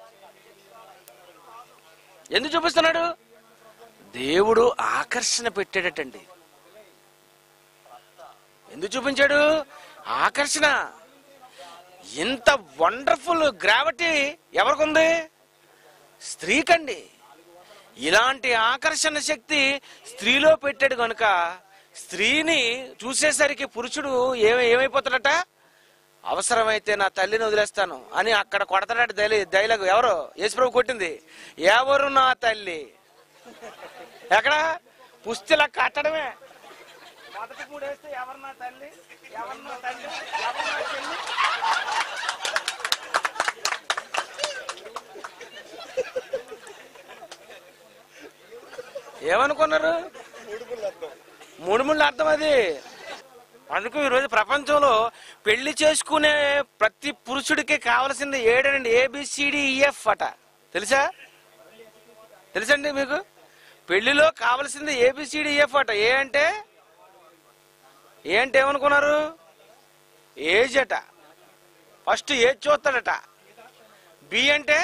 ఎందుకు చూపిస్తున్నాడు? దేవుడు ఆకర్షణ పెట్టాడటండి. ఎందుకు చూపించాడు? ఆకర్షణ. ఇంత వండర్ఫుల్ గ్రావిటీ ఎవరికుంది? స్త్రీకండి. ఇలాంటి ఆకర్షణ శక్తి స్త్రీలో పెట్టాడు కనుక స్త్రీని చూసేసరికి పురుషుడు ఏమ ఏమైపోతాడట, అవసరమైతే నా తల్లిని వదిలేస్తాను అని అక్కడ కొడతాడట. దైలీ డైలాగ్ ఎవరు? యేసుప్రభు కొట్టింది. ఎవరు నా తల్లి? ఎక్కడ? పుస్తలా కట్టడమే. మొదటి మూడు వేస్తే ఎవరు నా తల్లి, ఎవరు నా తల్లి, ఎవరు నా చెల్లి. ఏమనుకున్నారు? మూడు ముళ్ళ అర్థం అది. అందుకు ఈరోజు ప్రపంచంలో పెళ్లి చేసుకునే ప్రతి పురుషుడికి కావలసింది ఏడనండి, ఏబిసిడిఈఎఫ్ అట. తెలుసా? తెలుసండి మీకు? పెళ్లిలో కావలసింది ఏబిసిడిఈఎఫ్ అట. ఏ అంటే ఏ అంటే ఏమనుకున్నారు? ఏజ్ అట. ఫస్ట్ ఏజ్ చూస్తాడట. బి అంటే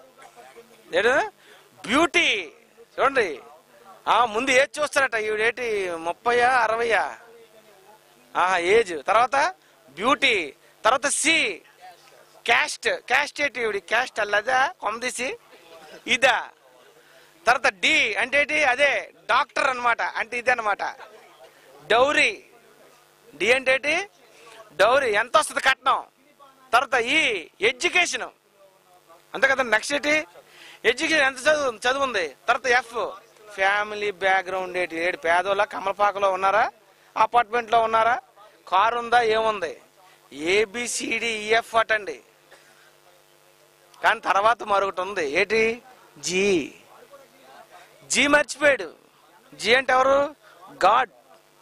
బ్యూటీ. చూడండి, ఆ ముందు ఏజ్ చూస్తాడట. ఈవిడేటి ముప్పయా అరవయా ఆహా ఏజ్. తర్వాత బ్యూటీ. తర్వాత సి క్యాస్ట్. క్యాస్ట్ ఏంటి? ఈవిడి క్యాస్ట్ అల్లదా కొమ్మదీసి ఇదా. తర్వాత డి అంటే ఏంటి? అదే డాక్టర్ అనమాట, అంటే ఇదే అనమాట డౌరీ. డి అంటే ఏంటి? డౌరీ. ఎంత వస్తుంది కట్నం. తర్వాత ఈ ఎడ్యుకేషన్, అంతే కదా. నెక్స్ట్ ఏంటి? ఎడ్యుకేషన్ ఎంత చదువు చదువు ఉంది. తర్వాత ఎఫ్ ఫ్యామిలీ బ్యాక్గ్రౌండ్ ఏంటి? ఏడు పేదోళ్ళ కమలపాకలో ఉన్నారా, అపార్ట్మెంట్లో ఉన్నారా, కారు ఉందా, ఏముంది? ఏబిసిడిఈఎఫ్ అటండి. కానీ తర్వాత మరొకటి ఉంది. ఏంటి? జీ. జీ మర్చిపోయాడు. జీ అంటే ఎవరు? గాడ్.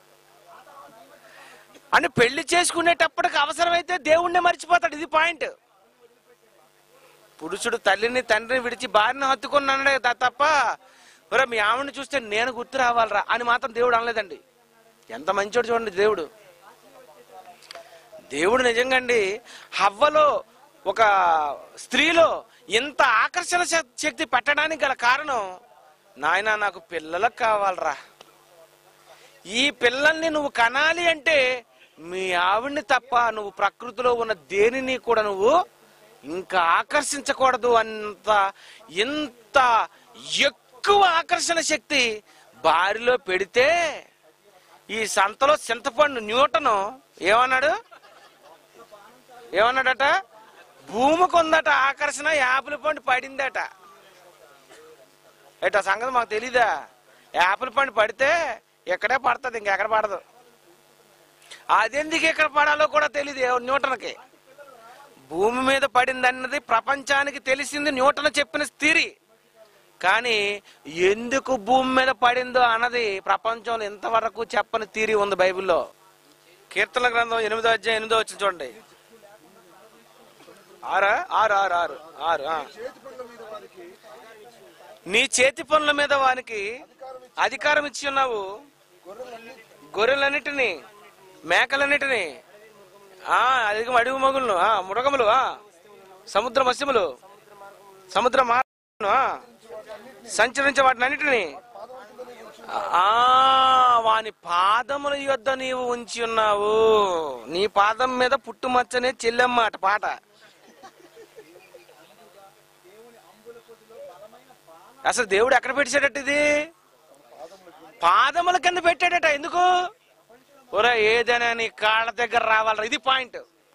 అని పెళ్లి చేసుకునేటప్పటికి అవసరమైతే దేవుణ్ణి మర్చిపోతాడు. ఇది పాయింట్. పురుషుడు తల్లిని తండ్రిని విడిచి భార్యను హత్తుకున్నాడే తప్ప మరి మీ ఆవిడని చూస్తే నేను గుర్తు రావాలరా అని మాత్రం దేవుడు అనలేదండి. ఎంత మంచోడు చూడండి దేవుడు. దేవుడు నిజంగా అండి హవ్వలో ఒక స్త్రీలో ఇంత ఆకర్షణ శక్తి పెట్టడానికి గల కారణం, నాయన నాకు పిల్లలకు కావాలరా, ఈ పిల్లల్ని నువ్వు కనాలి అంటే మీ ఆవిడ్ని తప్ప నువ్వు ప్రకృతిలో ఉన్న దేనిని కూడా నువ్వు ఇంకా ఆకర్షించకూడదు. అంత ఇంత ఎక్కువ ఆకర్షణ శక్తి భార్యలో పెడితే ఈ సంతలో చింతపండు న్యూటను ఏమన్నాడు? ఏమన్నాడట? భూమికి ఉందట ఆకర్షణ, యాపిల్ పండు పడిందట. ఎట సంగతి మాకు తెలీదా? యాపిల్ పండు పడితే ఎక్కడే పడుతుంది, ఇంకెక్కడ పడదు. అదెందుకు ఎక్కడ పడాలో కూడా తెలియదు న్యూటన్కి. భూమి మీద పడింది అన్నది ప్రపంచానికి తెలిసింది న్యూటన్ చెప్పిన థియరీ. కానీ ఎందుకు భూమి మీద పడిందో అన్నది ప్రపంచంలో ఇంతవరకు చెప్పని థియరీ ఉంది బైబిల్లో. కీర్తన గ్రంథం ఎనిమిదో అధ్యాయం ఎనిమిదో వచ్చింది చూడండి. ఆరా ఆరు ఆరు ఆరు ఆరు నీ చేతి పనుల మీద వానికి అధికారం ఇచ్చి ఉన్నావు, గొర్రెలన్నిటినీ మేకలన్నిటినీ ఆ అడిగి అడుగు మగులను ఆ మృగములు ఆ సముద్ర మత్స్యములు సముద్ర మార్గములను సంచరించే వాటిని అన్నిటినీ ఆ వాని పాదముల యొద్ద నీవు ఉంచి ఉన్నావు. నీ పాదం మీద పుట్టుమచ్చనే చెల్లెమ్మ అట పాట. అసలు దేవుడు ఎక్కడ పెట్టాడట? ఇది పాదముల కింద పెట్టాడట. ఎందుకు? ఒరే ఏదైనా నీ కాళ్ళ దగ్గర రావాలరా. ఇది పాయింట్.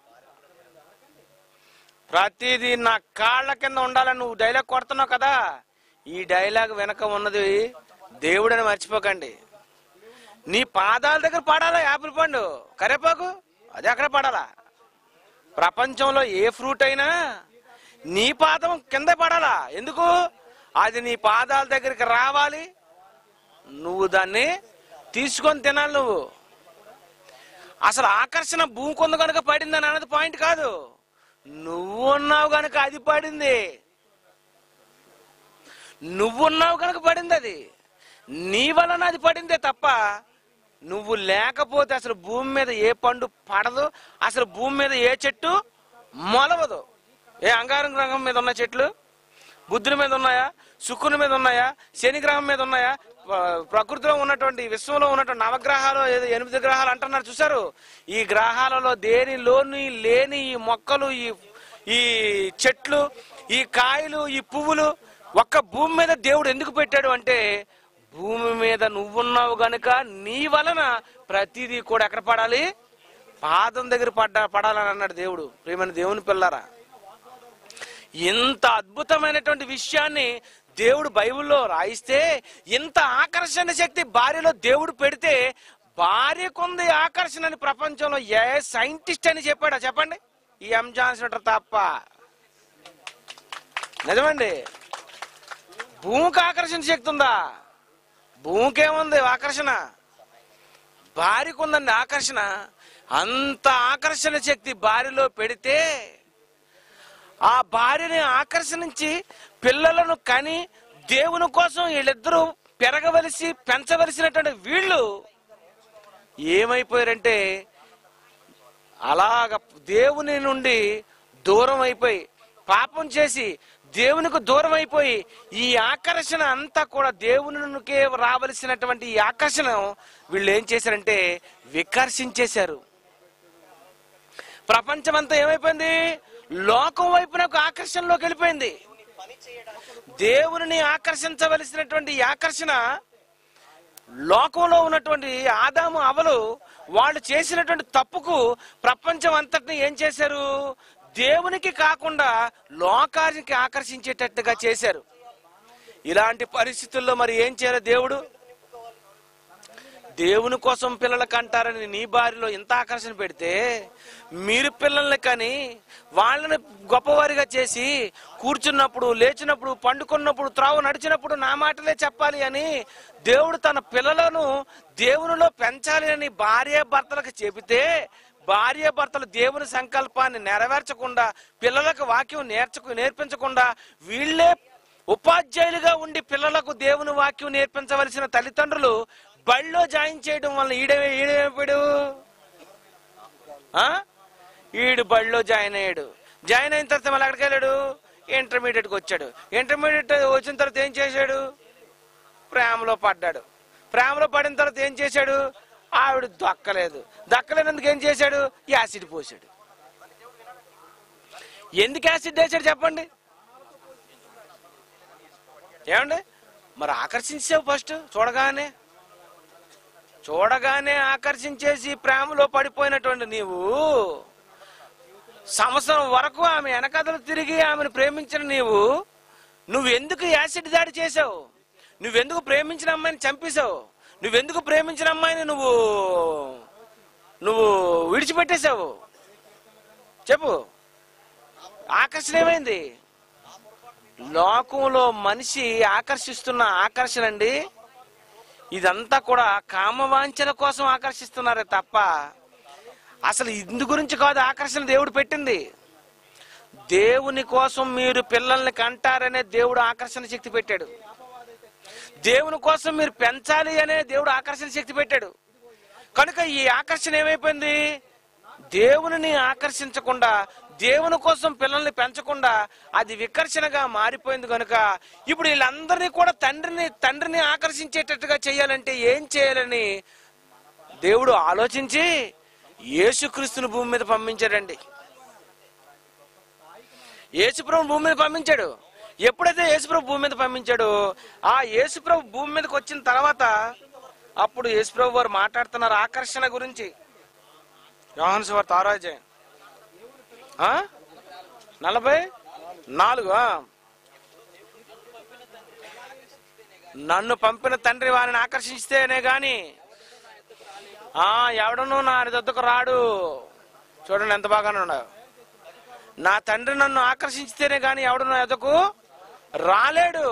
ప్రతిదీ నా కాళ్ళ కింద ఉండాలని నువ్వు డైలాగ్ కొడుతున్నావు కదా, ఈ డైలాగ్ వెనక ఉన్నది దేవుడని మర్చిపోకండి. నీ పాదాల దగ్గర పడాలా యాపిల్ పండు, కరేపాకు, అది అక్కడ పడాలా. ప్రపంచంలో ఏ ఫ్రూట్ అయినా నీ పాదం కింద పడాలా. ఎందుకు? అది నీ పాదాల దగ్గరికి రావాలి, నువ్వు దాన్ని తీసుకొని తినాలి. నువ్వు అసలు ఆకర్షణ భూమి కొంద కనుక పడిందని అన్నది పాయింట్ కాదు. నువ్వు ఉన్నావు కనుక అది పడింది. నువ్వున్నావు కనుక పడింది. అది నీ వలన అది పడిందే తప్ప నువ్వు లేకపోతే అసలు భూమి మీద ఏ పండు పడదు, అసలు భూమి మీద ఏ చెట్టు మొలవదు. ఏ అంగారం గ్రహం మీద ఉన్న చెట్లు బుద్ధుని మీద ఉన్నాయా, శుక్రుని మీద ఉన్నాయా, శని గ్రహం మీద ఉన్నాయా? ప్రకృతిలో ఉన్నటువంటి విశ్వంలో ఉన్నటువంటి నవగ్రహాలు ఏదో ఎనిమిది గ్రహాలు అంటున్నారు చూసారు. ఈ గ్రహాలలో దేనిలోని లేని ఈ మొక్కలు, ఈ ఈ చెట్లు, ఈ కాయలు, ఈ పువ్వులు ఒక్క భూమి మీద దేవుడు ఎందుకు పెట్టాడు అంటే, భూమి మీద నువ్వున్నావు గనుక నీ వలన ప్రతిదీ కూడా ఎక్కడ పడాలి? పాదం దగ్గర పడ్డా పడాలని అన్నాడు దేవుడు. ప్రియమైన దేవుని పిల్లరా, ఇంత అద్భుతమైనటువంటి విషయాన్ని దేవుడు బైబిల్లో రాయిస్తే, ఇంత ఆకర్షణ శక్తి భార్యలో దేవుడు పెడితే, భార్యకుంది ఆకర్షణ అని ప్రపంచంలో ఏ సైంటిస్ట్ అని చెప్పాడా చెప్పండి? ఈ ఎం జాన్సన్ తప్ప. నిజమండి. భూమికి ఆకర్షణ శక్తి ఉందా? భూమికి ఏముంది ఆకర్షణ, భార్యకు ఉందండి ఆకర్షణ. అంత ఆకర్షణ శక్తి భార్యలో పెడితే ఆ భార్యని ఆకర్షించి పిల్లలను కని దేవుని కోసం వీళ్ళిద్దరూ పెరగవలసి పెంచవలసినటువంటి వీళ్ళు ఏమైపోయారంటే అలాగ దేవుని నుండి దూరం అయిపోయి, పాపం చేసి దేవునికి దూరం అయిపోయి, ఈ ఆకర్షణ అంతా కూడా దేవునికే రావలసినటువంటి ఈ ఆకర్షణ వీళ్ళు ఏం చేశారంటే వికర్షించేశారు. ప్రపంచం అంతా ఏమైపోయింది, లోకం వైపునకు ఆకర్షణలోకి వెళ్ళిపోయింది. దేవుని ఆకర్షించవలసినటువంటి ఈ ఆకర్షణ లోకంలో ఉన్నటువంటి ఆదాము అవలు వాళ్ళు చేసినటువంటి తప్పుకు ప్రపంచం అంతటిని ఏం చేశారు, దేవునికి కాకుండా లోకానికి ఆకర్షించేటట్టుగా చేశారు. ఇలాంటి పరిస్థితుల్లో మరి ఏం చేయాలి దేవుడు? దేవుని కోసం పిల్లలకు అంటారని నీ భార్యలో ఇంత ఆకర్షణ పెడితే మీరు పిల్లల్ని కానీ వాళ్ళని గొప్పవారిగా చేసి కూర్చున్నప్పుడు, లేచినప్పుడు, పండుకున్నప్పుడు, త్రావు నడిచినప్పుడు నా మాటలే చెప్పాలి అని దేవుడు తన పిల్లలను దేవునిలో పెంచాలి అని భార్య భర్తలకు చెబితే భార్య భర్తలు దేవుని సంకల్పాన్ని నెరవేర్చకుండా, పిల్లలకు వాక్యం నేర్చకు నేర్పించకుండా వీళ్ళే ఉపాధ్యాయులుగా ఉండి పిల్లలకు దేవుని వాక్యం నేర్పించవలసిన తల్లిదండ్రులు బళ్ళో జాయిన్ చేయడం వల్ల ఈడే ఈడేపాడు ఈడు బళ్ళో జాయిన్ అయ్యాడు. జాయిన్ అయిన తర్వాత మళ్ళీ అక్కడికి వెళ్ళాడు, ఇంటర్మీడియట్కి వచ్చాడు. ఇంటర్మీడియట్ వచ్చిన తర్వాత ఏం చేశాడు, ప్రేమలో పడ్డాడు. ప్రేమలో పడిన తర్వాత ఏం చేశాడు, ఆవిడ దక్కలేదు. దక్కలేనందుకు ఏం చేశాడు, యాసిడ్ పోసాడు. ఎందుకు యాసిడ్ వేసాడు చెప్పండి? ఏమండి మరి ఆకర్షించావు, ఫస్ట్ చూడగానే చూడగానే ఆకర్షించేసి ప్రేమలో పడిపోయినటువంటి నీవు సంవత్సరం వరకు ఆమె వెనకదలు తిరిగి ఆమెను ప్రేమించిన నీవు నువ్వెందుకు యాసిడ్ దాడి చేసావు? నువ్వెందుకు ప్రేమించిన అమ్మాయిని చంపేశావు? నువ్వెందుకు ప్రేమించిన అమ్మాయిని నువ్వు నువ్వు విడిచిపెట్టేశావు? చెప్పు. ఆకర్షణ ఏమైంది? లోకంలో మనిషి ఆకర్షిస్తున్న ఆకర్షణ అండి ఇదంతా కూడా కామవాంఛల కోసం ఆకర్షిస్తున్నారే తప్ప అసలు ఇందు గురించి కాదు ఆకర్షణ దేవుడు పెట్టింది. దేవుని కోసం మీరు పిల్లల్ని కంటారనే దేవుడు ఆకర్షణ శక్తి పెట్టాడు. దేవుని కోసం మీరు పెంచాలి అనే దేవుడు ఆకర్షణ శక్తి పెట్టాడు. కనుక ఈ ఆకర్షణ ఏమైపోయింది, దేవుని ఆకర్షించకుండా దేవుని కోసం పిల్లల్ని పెంచకుండా అది వికర్షణగా మారిపోయింది. కనుక ఇప్పుడు వీళ్ళందరినీ కూడా తండ్రిని తండ్రిని ఆకర్షించేటట్టుగా చేయాలంటే ఏం చేయాలని దేవుడు ఆలోచించి యేసుక్రీస్తుని భూమి మీద పంపించాడండి. యేసుప్రభు భూమి మీద పంపించాడు. ఎప్పుడైతే యేసుప్రభు భూమి మీద పంపించాడో ఆ యేసుప్రభు భూమి మీదకి వచ్చిన తర్వాత అప్పుడు యేసుప్రభు వారు మాట్లాడుతున్నారు ఆకర్షణ గురించి. యోహాను సువార్త ఆరో అధ్యాయం నలభై నాలుగు నన్ను పంపిన తండ్రి వారిని ఆకర్షిస్తేనే గాని ఆ ఎవడను నా వద్దకు రాడు. చూడండి ఎంత బాగానే ఉన్నావు. నా తండ్రి నన్ను ఆకర్షించితేనే గాని ఎవడు నా వద్దకు రాలేడు.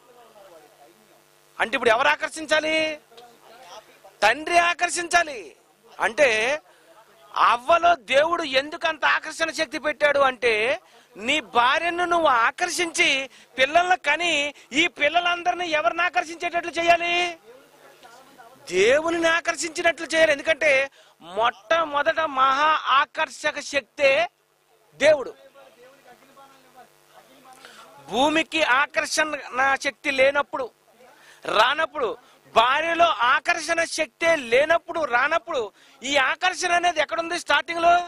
అంటే ఇప్పుడు ఎవరు ఆకర్షించాలి? తండ్రి ఆకర్షించాలి. అంటే అవ్వలో దేవుడు ఎందుకు అంత ఆకర్షణ శక్తి పెట్టాడు అంటే నీ భార్యను నువ్వు ఆకర్షించి పిల్లలను కని ఈ పిల్లలందరినీ ఎవరిని ఆకర్షించేటట్లు చేయాలి? దేవుని ఆకర్షించినట్లు చేయాలి. ఎందుకంటే మొట్టమొదట మహా ఆకర్షక శక్తే దేవుడు. భూమికి ఆకర్షణ శక్తి లేనప్పుడు రానప్పుడు, భార్యలో ఆకర్షణ శక్తే లేనప్పుడు రానప్పుడు ఈ ఆకర్షణ అనేది ఎక్కడుంది? స్టార్టింగ్ లో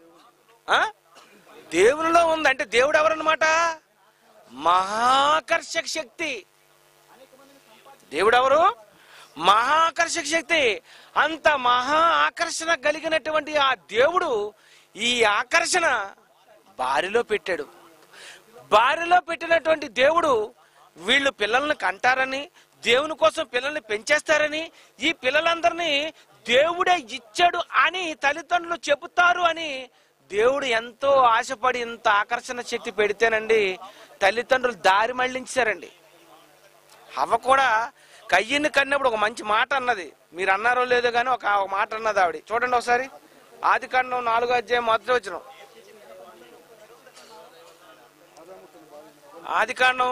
దేవునిలో ఉంది. అంటే దేవుడు ఎవరన్నమాట? మహాకర్షక శక్తి. దేవుడు ఎవరు? మహాకర్షక శక్తి. అంత మహా ఆకర్షణ కలిగినటువంటి ఆ దేవుడు ఈ ఆకర్షణ భార్యలో పెట్టాడు. భార్యలో పెట్టినటువంటి దేవుడు వీళ్ళు పిల్లల్ని కంటారని, దేవుని కోసం పిల్లల్ని పెంచేస్తారని, ఈ పిల్లలందరినీ దేవుడే ఇచ్చాడు అని తల్లిదండ్రులు చెబుతారు అని దేవుడు ఎంతో ఆశపడి ఇంత ఆకర్షణ శక్తి పెడితేనండి తల్లిదండ్రులు దారి మళ్లించారండి. హవ్వ కూడా కయ్యని కన్నప్పుడు ఒక మంచి మాట అన్నది. మీరు అన్నారో లేదో కానీ ఒక ఒక మాట అన్నది ఆవిడ. చూడండి ఒకసారి ఆది కాండం నాలుగో అధ్యాయం మొదటి వచనం. ఆది కాండం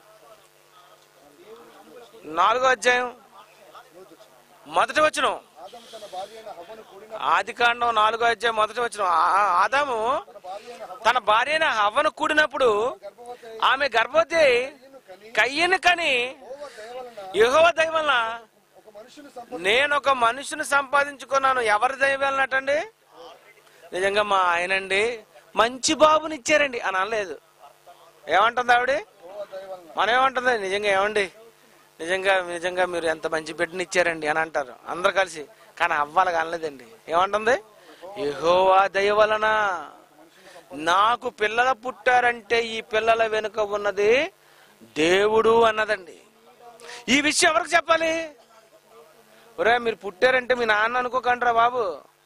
నాలుగో అధ్యాయం మొదటి వచనం.
ఆదాము తన భార్య అయిన హవ్వను కూడిన
ఆది కాండం నాలుగో అధ్యాయం మొదటి వచనం. ఆ- ఆదాము
భార్య అయిన హవ్వ
తన భార్య అయిన హవ్వను కూడినప్పుడు
గర్భవతి
ఆమె గర్భవతి అయి
కని
కయ్యను కని
యెహోవా దయ వలన
యెహోవా దయ వలన
ఒక మనుషుని సంపద
నేను ఒక మనుషుని సంపాదించుకున్నాను. ఎవరి దయ వలనటండి? నిజంగా మా ఆయనండి మంచి బాబుని ఇచ్చారండి అని అనలేదు. ఏమంటుంది ఆవిడ?
యెహోవా దయ వలన
మనం ఏమంటుంది? నిజంగా ఏమండి నిజంగా నిజంగా మీరు ఎంత మంచి బిడ్డని ఇచ్చారండి అని అంటారు అందరు కలిసి. కానీ అవ్వాలగా అనలేదండి. ఏమంటుంది? యెహోవా దయ వలన నాకు పిల్లలు పుట్టారంటే ఈ పిల్లల వెనుక ఉన్నది దేవుడు అన్నదండి. ఈ విషయం ఎవరికి చెప్పాలి? ఒరే మీరు పుట్టారంటే మీ నాన్న అనుకోకండిరా బాబు.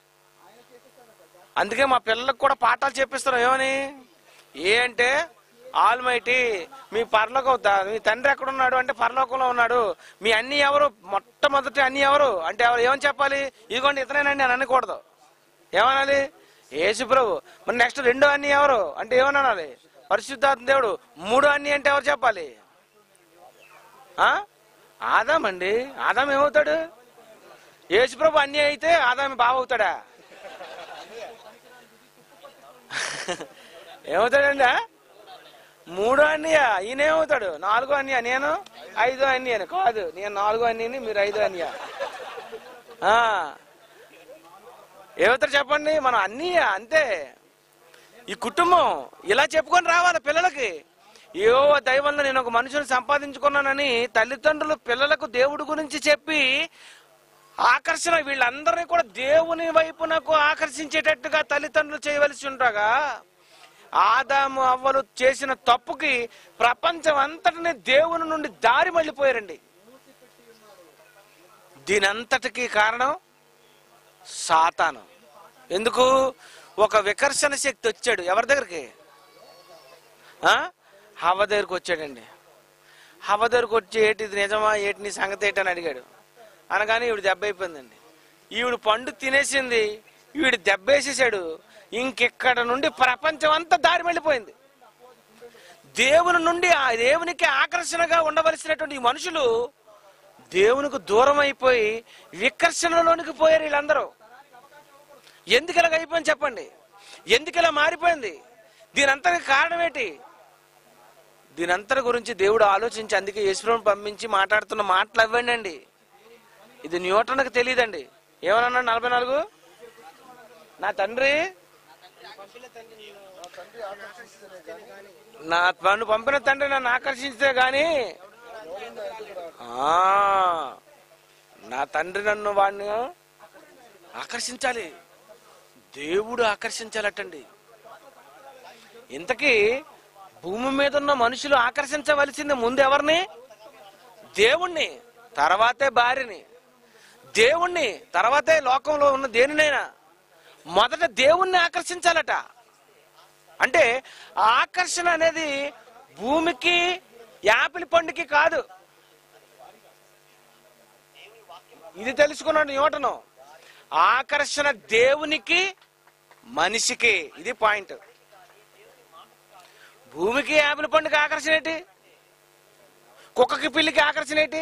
అందుకే మా పిల్లలకు కూడా పాఠాలు చెప్పిస్తున్నాం. ఏమని? ఏ అంటే ఆల్మైటీ మీ పరలోకం మీ తండ్రి ఎక్కడ ఉన్నాడు అంటే పరలోకంలో ఉన్నాడు. మీ అన్ని ఎవరు? మొట్టమొదటి అన్ని ఎవరు అంటే ఎవరు? ఏమని చెప్పాలి? ఇదిగోండి ఇతనేనండి అని అనకూడదు. ఏమనాలి? యేసు ప్రభు. మరి నెక్స్ట్ రెండో అన్ని ఎవరు అంటే ఏమనాలి? పరిశుద్ధాత్మ దేవుడు. మూడో అన్ని అంటే ఎవరు చెప్పాలి? ఆ ఆదాం అండి. ఆదాం ఏమవుతాడు? యేసు ప్రభు అన్ని అయితే ఆదాం బావ అవుతాడా? ఏమవుతాడండి? మూడో అన్నయ్య. ఈయన ఏమవుతాడు? నాలుగో అన్నయ్య. నేను ఐదో అన్నయ్యను కాదు. నేను నాలుగో అన్నయ్యని, మీరు ఐదో అన్నయ్య. ఏమవుతారు చెప్పండి? మనం అన్నయ్య అంతే. ఈ కుటుంబం ఇలా చెప్పుకొని రావాలి పిల్లలకి. ఏవో దయ వలన నేను ఒక మనుషుని సంపాదించుకున్నానని తల్లిదండ్రులు పిల్లలకు దేవుడి గురించి చెప్పి ఆకర్షణ వీళ్ళందరినీ కూడా దేవుని వైపునకు ఆకర్షించేటట్టుగా తల్లిదండ్రులు చేయవలసి ఉండగా ఆదాము అవ్వలు చేసిన తప్పుకి ప్రపంచం అంతటిని దేవుని నుండి దారి మళ్ళీపోయారండి. దీని అంతటికి కారణం సాతాను. ఎందుకు? ఒక వికర్షణ శక్తి వచ్చాడు. ఎవరి దగ్గరికి? ఆ హవ్వ దగ్గరికి వచ్చాడండి. హవ్వ దగ్గరికి వచ్చి ఏటి ఇది నిజమా, ఏటి నీ సంగతి ఏంటి అని అడిగాడు. అనగానే ఈవిడ దెబ్బ అయిపోయిందండి. ఈవిడ పండు తినేసింది, ఈవిడ దెబ్బ వేసేసాడు. ఇంకెక్కడ నుండి ప్రపంచం అంతా దారి వెళ్ళిపోయింది. దేవుని నుండి ఆ దేవునికి ఆకర్షణగా ఉండవలసినటువంటి ఈ మనుషులు దేవునికి దూరం అయిపోయి వికర్షణలోనికి పోయారు వీళ్ళందరూ. ఎందుకు ఇలాగ అయిపోయింది చెప్పండి? ఎందుకు ఇలా మారిపోయింది? దీని అంతటి కారణం ఏంటి? దీని అంతటి గురించి దేవుడు ఆలోచించి అందుకే యేసుప్రభువుని పంపించి మాట్లాడుతున్న మాటలు అవ్వండి. ఇది న్యూటన్కి తెలియదండి. ఏమన్నా నలభై నాలుగు నా తండ్రి నా నన్ను పంపిన తండ్రి నన్ను ఆకర్షిస్తే గాని నా తండ్రి నన్ను వాడిని ఆకర్షించాలి. దేవుడు ఆకర్షించాలటండి. ఇంతకీ భూమి మీద ఉన్న మనుషులు ఆకర్షించవలసింది ముందు ఎవరిని? దేవుణ్ణి, తర్వాతే భార్యని. దేవుణ్ణి తర్వాతే లోకంలో ఉన్న దేనినైనా. మొదట దేవుణ్ణి ఆకర్షించాలట. అంటే ఆకర్షణ అనేది భూమికి యాపిల్ పండుకి కాదు. ఇది తెలుసుకున్నాడు న్యూటన్. ఆకర్షణ దేవునికి మనిషికి. ఇది పాయింట్. భూమికి యాపిల్ పండుగ ఆకర్షణ ఏంటి? కుక్కకి పిల్లికి ఆకర్షణ ఏంటి?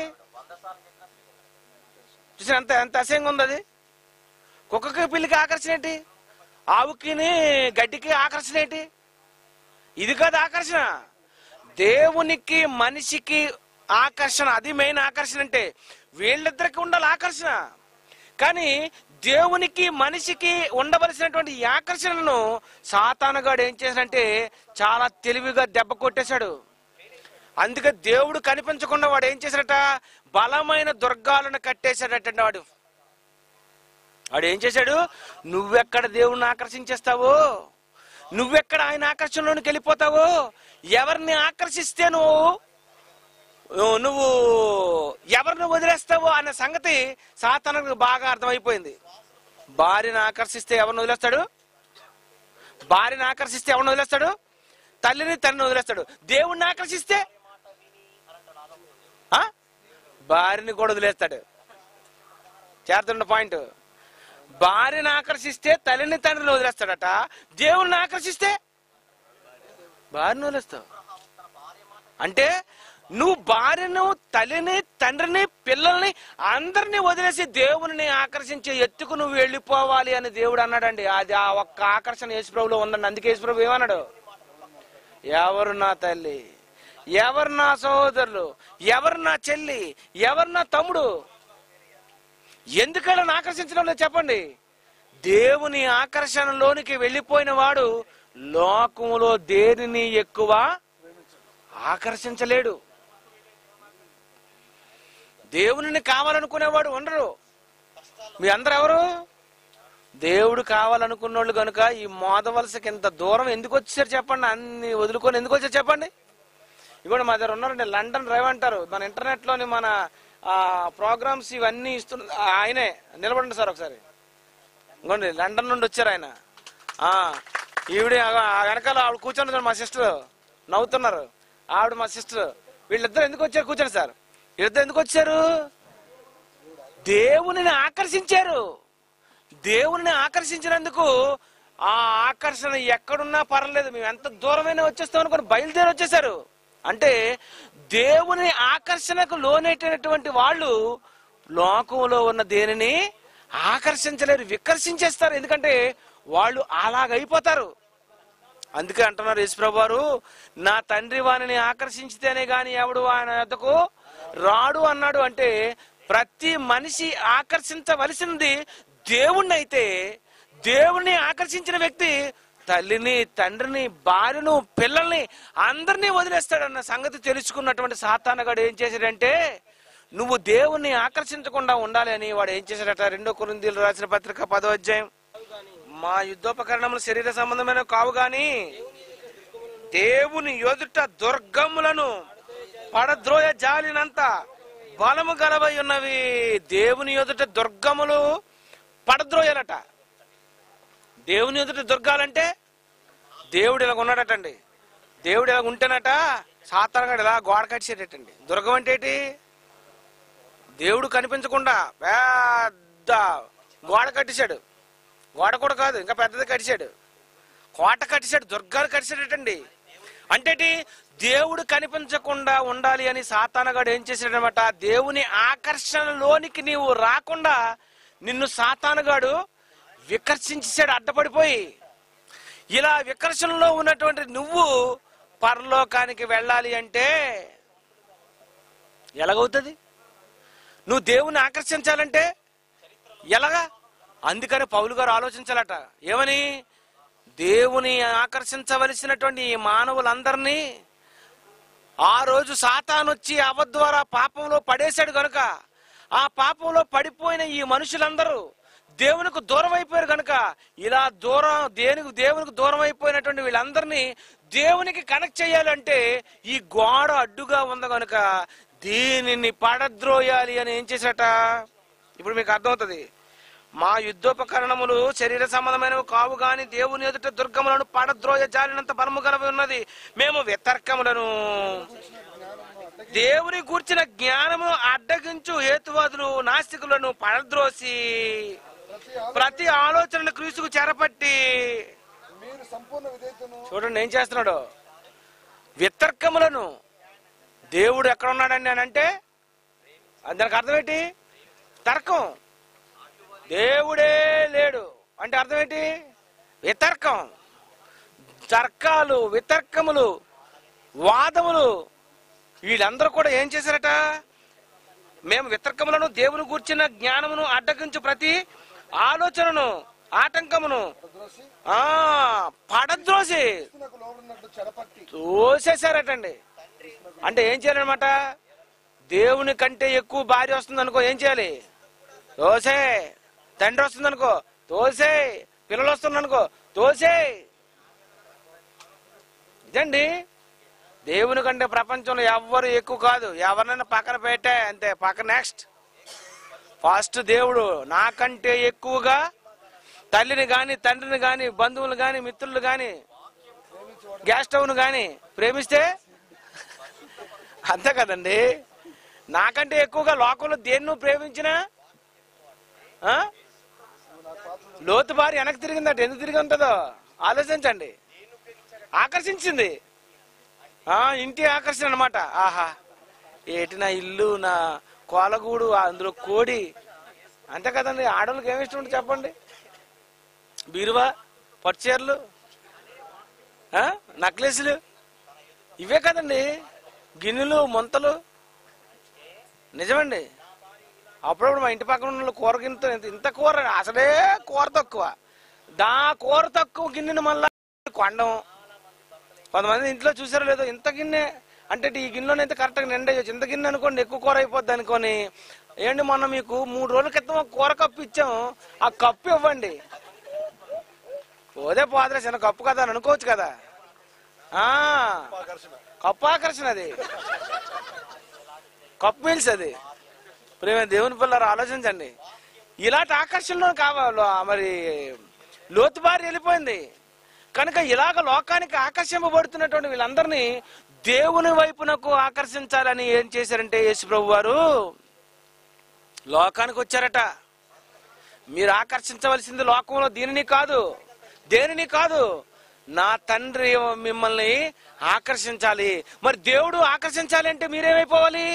చూసిన ఎంత ఎంత అసహ్యంగా ఉంది అది. కుక్కకి పిల్లికి ఆకర్షణ ఏంటి? ఆవుకిని గడ్డికి ఆకర్షణ ఏంటి? ఇది కాదు ఆకర్షణ. దేవునికి మనిషికి ఆకర్షణ. అది మెయిన్ ఆకర్షణ. అంటే వీళ్ళిద్దరికి ఉండాలి ఆకర్షణ. కానీ దేవునికి మనిషికి ఉండవలసినటువంటి ఈ ఆకర్షణను సాతానుగాడు ఏం చేశాడంటే చాలా తెలివిగా దెబ్బ కొట్టేశాడు. అందుకే దేవుడు కనిపించకుండా వాడు ఏం చేశాడట? బలమైన దుర్గాలను కట్టేశాడటండి. వాడు వాడు ఏం చేశాడు? నువ్వెక్కడ దేవుణ్ణి ఆకర్షించేస్తావో, నువ్వెక్కడ ఆయన ఆకర్షణలోనికి వెళ్ళిపోతావో, ఎవరిని ఆకర్షిస్తే నువ్వు నువ్వు ఎవరిని వదిలేస్తావో అన్న సంగతి సాతానుకు బాగా అర్థమైపోయింది. భార్యను ఆకర్షిస్తే ఎవరిని వదిలేస్తాడు? భార్యను ఆకర్షిస్తే ఎవరిని వదిలేస్తాడు? తల్లిని తండ్రిని వదిలేస్తాడు. దేవుణ్ణి ఆకర్షిస్తే భార్యని కూడా వదిలేస్తాడు. చేరుతున్న పాయింట్, భార్యను ఆకర్షిస్తే తల్లిని తండ్రిని వదిలేస్తాడట, దేవుణ్ణి ఆకర్షిస్తే భార్యను వదిలేస్తావు. అంటే నువ్వు భార్యను, తల్లిని, తండ్రిని, పిల్లల్ని అందరినీ వదిలేసి దేవుని ఆకర్షించే ఎత్తుకు నువ్వు వెళ్ళిపోవాలి అని దేవుడు అన్నాడండి. అది ఆ ఒక్క ఆకర్షణ యేసుప్రభులో ఉందండి. అందుకే యేసుప్రభు ఏమన్నాడు, ఎవరు నా తల్లి, ఎవరు నా సహోదరులు, ఎవరు నా చెల్లి, ఎవరు నా తమ్ముడు, ఎందుకలా ఆకర్షించడం లేదు చెప్పండి. దేవుని ఆకర్షణలోనికి వెళ్ళిపోయిన వాడు లోకములో దేనిని ఎక్కువ ఆకర్షించలేడు. దేవుని కావాలనుకునేవాడు ఉండరు. మీ అందరు ఎవరు దేవుడు కావాలనుకున్నోళ్ళు కనుక ఈ మోదవలసకి ఇంత దూరం ఎందుకు వచ్చారు చెప్పండి, అన్ని వదులుకొని ఎందుకు వచ్చారు చెప్పండి. ఇవ్వండి మా దగ్గర ఉన్నారండి, లండన్ డ్రైవ్ అంటారు, మన ఇంటర్నెట్ లోని మన ప్రోగ్రామ్స్ ఇవన్నీ ఇస్తున్న ఆయనే. నిలబడండి సార్ ఒకసారి. ఇంకోండి లండన్ నుండి వచ్చారు ఆయన. ఆ ఈవిడ వెనకాల ఆవిడ కూర్చొని మా సిస్టర్ నవ్వుతున్నారు, ఆవిడ మా సిస్టర్. వీళ్ళిద్దరు ఎందుకు వచ్చారు, కూర్చోండి సార్. వీళ్ళిద్దరు ఎందుకు వచ్చారు, దేవుని ఆకర్షించారు. దేవుని ఆకర్షించినందుకు ఆ ఆకర్షణ ఎక్కడున్నా పర్లేదు, మేము ఎంత దూరమైనా వచ్చేస్తాం అనుకుని బయలుదేరి వచ్చేసారు. అంటే దేవుని ఆకర్షణకు లోనైనటువంటి వాళ్ళు లోకంలో ఉన్న దేనిని ఆకర్షించలేరు, వికర్షించేస్తారు. ఎందుకంటే వాళ్ళు అలాగైపోతారు. అందుకే అంటున్నారు యేసుప్రభు వారు, నా తండ్రి వానిని ఆకర్షించితేనే గాని ఎవడు ఆయన వద్దకు రాడు అన్నాడు. అంటే ప్రతి మనిషి ఆకర్షించవలసింది దేవుణ్ణి. అయితే దేవుణ్ణి ఆకర్షించిన వ్యక్తి తల్లిని, తండ్రిని, భార్యను, పిల్లల్ని అందరినీ వదిలేస్తాడన్న సంగతి తెలుసుకున్నటువంటి సాతానుగాడు ఏం చేశాడంటే, నువ్వు దేవుణ్ణి ఆకర్షించకుండా ఉండాలి అని వాడు ఏం చేశాడట. రెండో కొరింథీయులకు రాసిన పత్రిక పదో అధ్యాయం, మా యుద్ధోపకరణములు శరీర సంబంధమైన కావు గాని దేవుని ఎదుట దుర్గములను పడద్రోయ జాలినంత బలము గలవై ఉన్నవి. దేవుని ఎదుట దుర్గములు పడద్రోయాలట. దేవుని ఎదుట దుర్గాలంటే దేవుడు ఇలాగ ఉన్నాడటండి. దేవుడు ఇలాగ ఉంటేనట సాతానుగాడు ఇలా గోడ కట్టిసేటండి. దుర్గం అంటే ఏంటి, దేవుడు కనిపించకుండా పెద్ద గోడ కట్టిశాడు. గోడ కూడా కాదు, ఇంకా పెద్దది కట్టిశాడు, కోట కట్టిశాడు, దుర్గాలు కట్టిశాడటండి. అంటే దేవుడు కనిపించకుండా ఉండాలి అని సాతానుగాడు ఏం చేశాడనమాట, దేవుని ఆకర్షణలోనికి నీవు రాకుండా నిన్ను సాతానుగాడు వికర్షించేశాడు, అడ్డపడిపోయి. ఇలా వికర్షణలో ఉన్నటువంటి నువ్వు పరలోకానికి వెళ్ళాలి అంటే ఎలాగవుతుంది? నువ్వు దేవుని ఆకర్షించాలంటే ఎలాగా? అందుకని పౌలు గారు ఆలోచించాలట, ఏమని, దేవుని ఆకర్షించవలసినటువంటి ఈ మానవులందరినీ ఆ రోజు సాతాను వచ్చి అవ ద్వారా పాపంలో పడేశాడు కనుక, ఆ పాపంలో పడిపోయిన ఈ మనుషులందరూ దేవునికి దూరం అయిపోయారు కనుక, ఇలా దూరం దేనికి దేవునికి దూరం అయిపోయినటువంటి వీళ్ళందరినీ దేవునికి కనెక్ట్ చేయాలంటే ఈ గోడ అడ్డుగా ఉంది కనుక దీనిని పడద్రోయాలి అని ఏం చేశాట. ఇప్పుడు మీకు అర్థమవుతుంది. మా యుద్ధోపకరణములు శరీర సంబంధమైనవి కావు గాని దేవుని ఎదుట దుర్గములను పడద్రోయ జాలినంత బలము గలవి ఉన్నది. మేము వితర్కములను, దేవుని గూర్చిన జ్ఞానము అడ్డగించు హేతువాదులు, నాస్తికులను పడద్రోసి ప్రతి ఆలోచనను క్రీస్తుకు చెరపట్టి. చూడండి ఏం చేస్తున్నాడు, వితర్కములను. దేవుడు ఎక్కడ ఉన్నాడండి అని అంటే దానికి అర్థం ఏంటి? తర్కం. దేవుడే లేడు అంటే అర్థం ఏంటి? వితర్కం. తర్కాలు, వితర్కములు, వాదములు. వీళ్ళందరూ కూడా ఏం చేశారట, మేము వితర్కములను, దేవుని గూర్చిన జ్ఞానమును అడ్డగించు ప్రతి ఆలోచనను, ఆటంకమును ఆ పడద్రోసి తోసేశారటండి. అంటే ఏం చేయాలన్నమాట, దేవుని కంటే ఎక్కువ భార్య వస్తుంది అనుకో, ఏం చేయాలి? తోసే. తండ్రి వస్తుంది అనుకో, తోసే. పిల్లలు వస్తుంది అనుకో, తోసే. ఇదండి దేవుని కంటే ప్రపంచంలో ఎవ్వరు ఎక్కువ కాదు. ఎవరినైనా పక్కన పెట్టే అంతే, పక్కన నెక్స్ట్. ఫస్ట్ దేవుడు నాకంటే ఎక్కువగా తల్లిని గాని, తండ్రిని గాని, బంధువులు గాని, మిత్రులు గాని, గ్యాస్ స్టవ్ను గాని ప్రేమిస్తే అంతే కదండి. నాకంటే ఎక్కువగా లోకంలో దేన్ని నువ్వు ప్రేమించినా ఆ? లోతు భార్య వెనక్కి తిరిగిందట. ఎందుకు తిరిగి ఉంటుందో ఆలోచించండి. ఆకర్షించింది. ఆ ఇంటి ఆకర్షణ అనమాట. ఆహా ఏటి నా ఇల్లు, నా కోలగూడు, అందులో కోడి. అంతే కదండి. ఆడవాళ్ళకి ఏమి ఇష్టం ఉంటుంది చెప్పండి? బీరువా, పట్టుచీరలు, నక్లెస్లు, ఇవే కదండి. గిన్నెలు, ముంతలు. నిజమండి. అప్పుడప్పుడు మా ఇంటి పక్కన ఉన్న కూర గిన్నెతో ఇంత కూర, అసలే కూర తక్కువ, దా కూర తక్కువ గిన్నెను మళ్ళా కొండం. కొంతమంది ఇంట్లో చూసారో లేదో, ఇంత గిన్నె అంటే ఈ గిన్నెలో అయితే కరెక్ట్గా నిండేయచ్చు. ఇంత గిన్నె అనుకోండి, ఎక్కువ కూర అయిపోద్ది అనుకోని, ఏంటి మొన్న మీకు మూడు రోజుల క్రితం కూర కప్పు ఇచ్చాం, ఆ కప్పు ఇవ్వండి. పోదే పోదరే, చిన్న కప్పు కదా అని అనుకోవచ్చు కదా. ఆ కప్పు ఆకర్షణ, అది కప్పు మీల్స్. అది ప్రేమ దేవుని పిల్లలు ఆలోచించండి. ఇలాంటి ఆకర్షణలో కావాలి. మరి లోతు భార్య వెళ్ళిపోయింది కనుక ఇలాగ లోకానికి ఆకర్షింపబడుతున్నటువంటి వీళ్ళందరినీ దేవుని వైపునకు ఆకర్షించాలని ఏం చేశారంటే యేసు ప్రభు వారు లోకానికి వచ్చారట. మీరు ఆకర్షించవలసింది లోకంలో దీనిని కాదు, దేనిని కాదు, నా తండ్రి మిమ్మల్ని ఆకర్షించాలి. మరి దేవుడు ఆకర్షించాలి అంటే మీరేమైపోవాలి?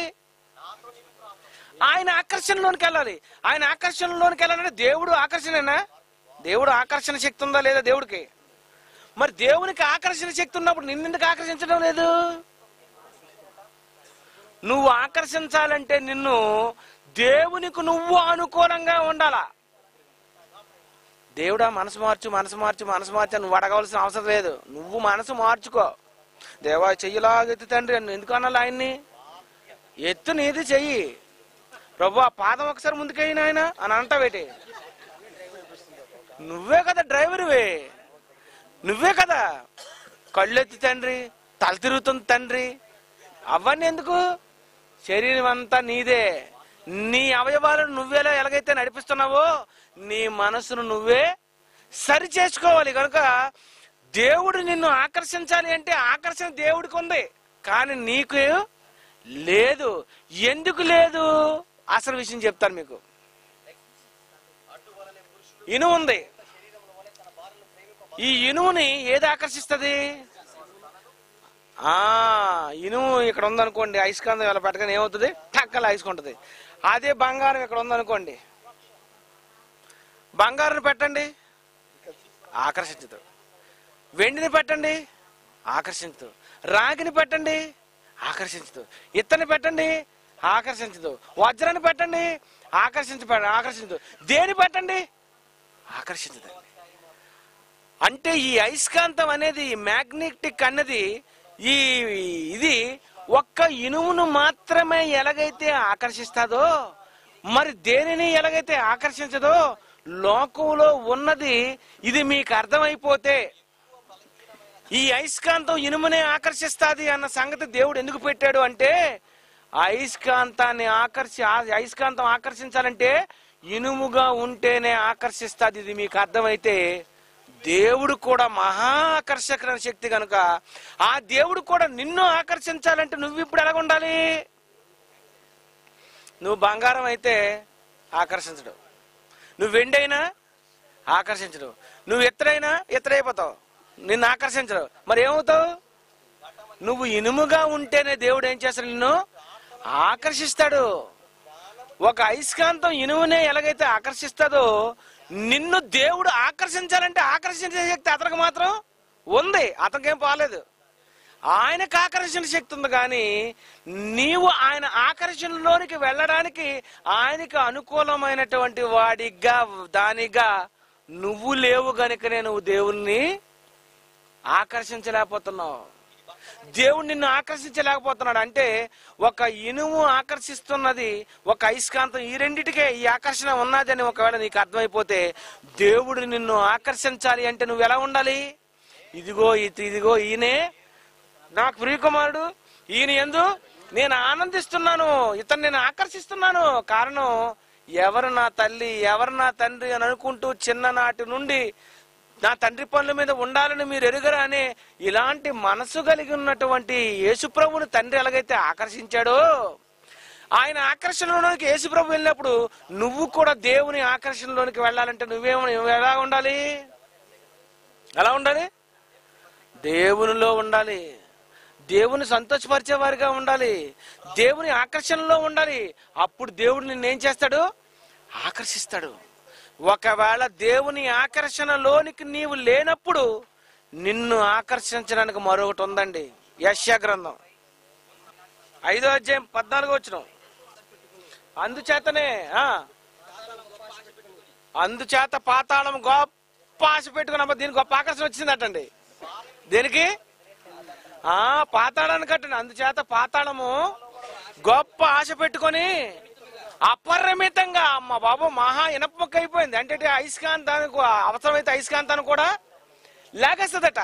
ఆయన ఆకర్షణలోనికి వెళ్ళాలి. ఆయన ఆకర్షణలోనికి వెళ్ళాలంటే దేవుడు ఆకర్షణేనా? దేవుడు ఆకర్షణ శక్తి ఉందా లేదా దేవుడికి? మరి దేవునికి ఆకర్షణ శక్తి ఉన్నప్పుడు నిన్నెందుకు ఆకర్షించడం లేదు? నువ్వు ఆకర్షించాలంటే నిన్ను దేవునికి నువ్వు అనుకూలంగా ఉండాలా. దేవుడా మనసు మార్చు, మనసు మార్చు, మనసు మార్చు నువ్వు అడగవలసిన అవసరం లేదు. నువ్వు మనసు మార్చుకో. దేవా చెయ్యిలాగెత్తి తండ్రి అని ఎందుకు అనాలి ఆయన్ని? ఎత్తు నీది చెయ్యి. ప్రభు ఆ పాదం ఒకసారి ముందుకైనా ఆయన అని అంటావేటి? నువ్వే కదా డ్రైవర్వే, నువ్వే కదా. కళ్ళెత్తి తండ్రి, తల తిరుగుతుంది తండ్రి, అవన్నీ ఎందుకు? శరీరం అంతా నీదే. నీ అవయవాలను నువ్వేలా ఎలాగైతే నడిపిస్తున్నావో నీ మనసును నువ్వే సరి చేసుకోవాలి. కనుక దేవుడు నిన్ను ఆకర్షించాలి అంటే ఆకర్షణ దేవుడికి ఉంది, కానీ నీకు లేదు. ఎందుకు లేదు? అసలు విషయం చెప్తాను మీకు. ఇనుము ఉంది. ఈ ఇనుముని ఏది ఆకర్షిస్తుంది? ఆ ఇనుము ఇక్కడ ఉందనుకోండి, అయస్కాంతం ఇలా పెట్టగానే ఏమవుతుంది? టక్కలా అయసుకుంటుంది. అదే బంగారం ఇక్కడ ఉందనుకోండి, బంగారం పెట్టండి ఆకర్షించదు. వెండిని పెట్టండి ఆకర్షించదు. రాగిని పెట్టండి ఆకర్షించదు. ఇత్తని పెట్టండి ఆకర్షించదు. వజ్రాన్ని పెట్టండి ఆకర్షించ ఆకర్షించదు. దేని పెట్టండి ఆకర్షించదు. అంటే ఈ అయస్కాంతం అనేది, మ్యాగ్నెటిక్ అన్నది, ఈ ఇది ఒక్క ఇనుమును మాత్రమే ఎలాగైతే ఆకర్షిస్తుందో, మరి దేనిని ఎలాగైతే ఆకర్షించదో లోకంలో ఉన్నది ఇది మీకు అర్థమైపోతే, ఈ అయస్కాంతం ఇనుమునే ఆకర్షిస్తుంది అన్న సంగతి దేవుడు ఎందుకు పెట్టాడు అంటే, అయస్కాంతాన్ని ఆకర్షి అయస్కాంతం ఆకర్షించాలంటే ఇనుముగా ఉంటేనే ఆకర్షిస్తుంది. ఇది మీకు అర్థమైతే దేవుడు కూడా మహా ఆకర్షక శక్తి కనుక ఆ దేవుడు కూడా నిన్ను ఆకర్షించాలంటే నువ్వు ఇప్పుడు ఎలాగ ఉండాలి? నువ్వు బంగారం అయితే ఆకర్షించడు, నువ్వు వెండి అయినా ఆకర్షించడు, నువ్వు ఎత్తడైనా ఎత్తడైపోతావు, నిన్ను ఆకర్షించడు. మరి ఏమవుతావు? నువ్వు ఇనుముగా ఉంటేనే దేవుడు ఏం చేస్తాడు? నిన్ను ఆకర్షిస్తాడు. ఒక అయస్కాంతం ఇనుమునే ఎలాగైతే ఆకర్షిస్తుందో నిన్ను దేవుడు ఆకర్షించాలంటే ఆకర్షించే శక్తి అతనికి మాత్రం ఉంది. అతనికేం పోలేదు. ఆయనకు ఆకర్షణ శక్తి ఉంది, కానీ నీవు ఆయన ఆకర్షణలోనికి వెళ్ళడానికి ఆయనకు అనుకూలమైనటువంటి వాడిగా దానిగా నువ్వు లేవు గనుకనే నువ్వు దేవుణ్ణి ఆకర్షించలేకపోతున్నావు. దేవుడు నిన్ను ఆకర్షించలేకపోతున్నాడు. అంటే ఒక ఇనుము ఆకర్షిస్తున్నది, ఒక అయస్కాంతం, ఈ రెండిటికే ఈ ఆకర్షణ ఉన్నదని ఒకవేళ నీకు అర్థమైపోతే, దేవుడు నిన్ను ఆకర్షించాలి అంటే నువ్వు ఎలా ఉండాలి? ఇదిగో ఇదిగో ఈయనే నాకు ప్రియకుమారుడు, ఈయన యందు నేను ఆనందిస్తున్నాను, ఇతను నేను ఆకర్షిస్తున్నాను. కారణం ఎవరు నా తల్లి, ఎవరు నా తండ్రి అని అనుకుంటూ చిన్ననాటి నుండి నా తండ్రి పనుల మీద ఉండాలని మీరు ఎరుగరా అనే ఇలాంటి మనసు కలిగి ఉన్నటువంటి యేసుప్రభుని తండ్రి ఎలాగైతే ఆకర్షించాడో, ఆయన ఆకర్షణలోనికి యేసుప్రభు వెళ్ళినప్పుడు నువ్వు కూడా దేవుని ఆకర్షణలోనికి వెళ్ళాలంటే నువ్వేమో ఎలా ఉండాలి? ఎలా ఉండాలి? దేవునిలో ఉండాలి, దేవుని సంతోషపరిచే వారిగా ఉండాలి, దేవుని ఆకర్షణలో ఉండాలి. అప్పుడు దేవుడు నిన్నేం చేస్తాడు? ఆకర్షిస్తాడు. ఒకవేళ దేవుని ఆకర్షణలోనికి నీవు లేనప్పుడు నిన్ను ఆకర్షించడానికి మరొకటి ఉందండి. యెషయా గ్రంథం ఐదో అధ్యాయం పద్నాలుగో వచనం. అందుచేతనే ఆ అందుచేత పాతాళం గొప్ప ఆశ పెట్టుకున్నప్పుడు దీనికి గొప్ప ఆకర్షణ వచ్చిందటండి. దేనికి? ఆ పాతాళాన్ని కట్టండి. అందుచేత పాతాళము గొప్ప ఆశ పెట్టుకొని అపరిమితంగా, అమ్మ బాబు మహా ఇనపముక్క అయిపోయింది. అంటే అయస్కాంతానికి అవసరమైతే అయస్కాంతాన్ని కూడా లాగేస్తుందట.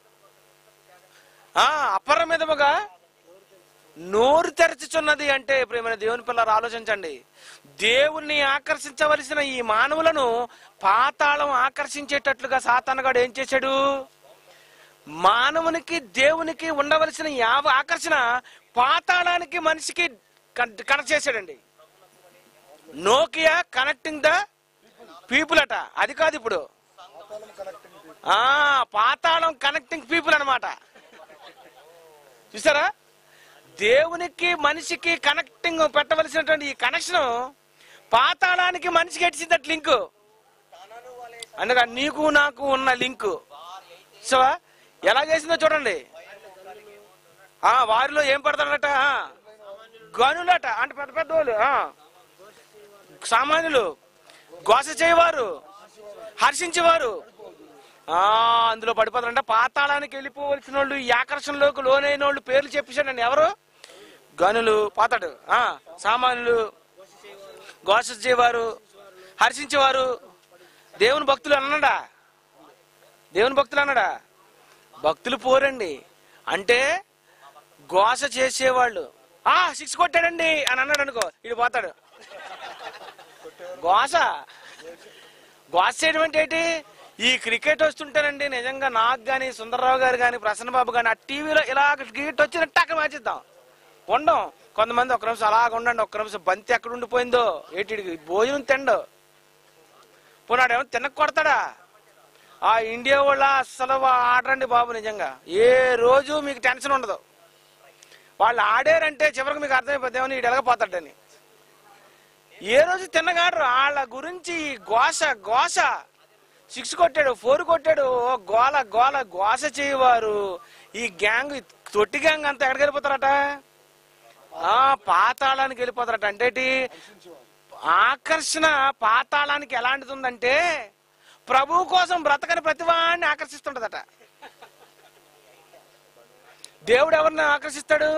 ఆ అపరిమితముగా నోరు తెరచుచున్నది. అంటే ప్రియమైన దేవుని పిల్లలు ఆలోచించండి. దేవుణ్ణి ఆకర్షించవలసిన ఈ మానవులను పాతాళం ఆకర్షించేటట్లుగా సాతానుగాడు ఏం చేశాడు? మానవునికి దేవునికి ఉండవలసిన యావ ఆకర్షణ పాతాళానికి మనిషికి కనెక్ట్ చేశాడండి. నోకియా కనెక్టింగ్ ద పీపుల్ అట. అది కాదు ఇప్పుడు, ఆ పాతాళం కనెక్టింగ్ పీపుల్ అన్నమాట. చూసారా? దేవునికి మనిషికి కనెక్టింగ్ పెట్టవలసినటువంటి ఈ కనెక్షన్ పాతాళానికి మనిషికి ఎట్టిందట లింకు. అందుక నీకు నాకు ఉన్న లింకు సో ఎలా చేసిందో చూడండి. ఆ వారిలో ఏం పడతాడట? గనులట. అంటే పెద్ద పెద్ద వాళ్ళు, సామాన్యులు, గోస చేయవారు, హర్షించేవారు ఆ అందులో పడిపోతారంట. పాతాళానికి వెళ్ళిపోవలసిన వాళ్ళు, ఈ ఆకర్షణలోకి లోనైన వాళ్ళు పేర్లు చెప్పేశాడండి. ఎవరు? గనులు, పాతాడు, ఆ సామాన్యులు, గోస చేయవారు, హర్షించేవారు. దేవుని భక్తులు అన్నాడా? దేవుని భక్తులు అన్నాడా? భక్తులు పోరండి. అంటే గోస చేసేవాళ్ళు. ఆ సిక్స్ కొట్టాడండి అని అన్నాడు అనుకో, ఇది పోతాడు. గోస గోస చేయడం అంటే ఏంటి? ఈ క్రికెట్ వస్తుంటేనండి నిజంగా నాకు కానీ, సుందరరావు గారు కానీ, ప్రసన్న బాబు కానీ ఆ టీవీలో ఇలా క్రికెట్ వచ్చినట్టు అక్కడ మార్చిద్దాం. ఉండం. కొంతమంది ఒక్క నిమిషం అలాగ ఉండండి, ఒక్క నిమిషం బంతి ఎక్కడ ఉండిపోయిందో, ఏటికి భోజనం తిండు పోనాడేమో తినక కొడతాడా? ఆ ఇండియా వాళ్ళ అస్సలు ఆడరండి బాబు. నిజంగా ఏ రోజు మీకు టెన్షన్ ఉండదు. వాళ్ళు ఆడారంటే చివరికి మీకు అర్థమైపోద్దేమని వీడు ఎలగపోతాడని. ఏ రోజు తిన్నగాడరు. వాళ్ళ గురించి గోస గోస. సిక్స్ కొట్టాడు, ఫోర్ కొట్టాడు, గోల గోల గోస చేయవారు. ఈ గ్యాంగ్, తొట్టి గ్యాంగ్ అంతా ఎక్కడికి వెళ్ళిపోతారట? ఆ పాతాళానికి వెళ్ళిపోతారట. అంటే ఆకర్షణ పాతాళానికి ఎలాంటిది ఉందంటే ప్రభు కోసం బ్రతకని ప్రతివాడిని ఆకర్షిస్తుంటదట. దేవుడు ఎవరిని ఆకర్షిస్తాడు?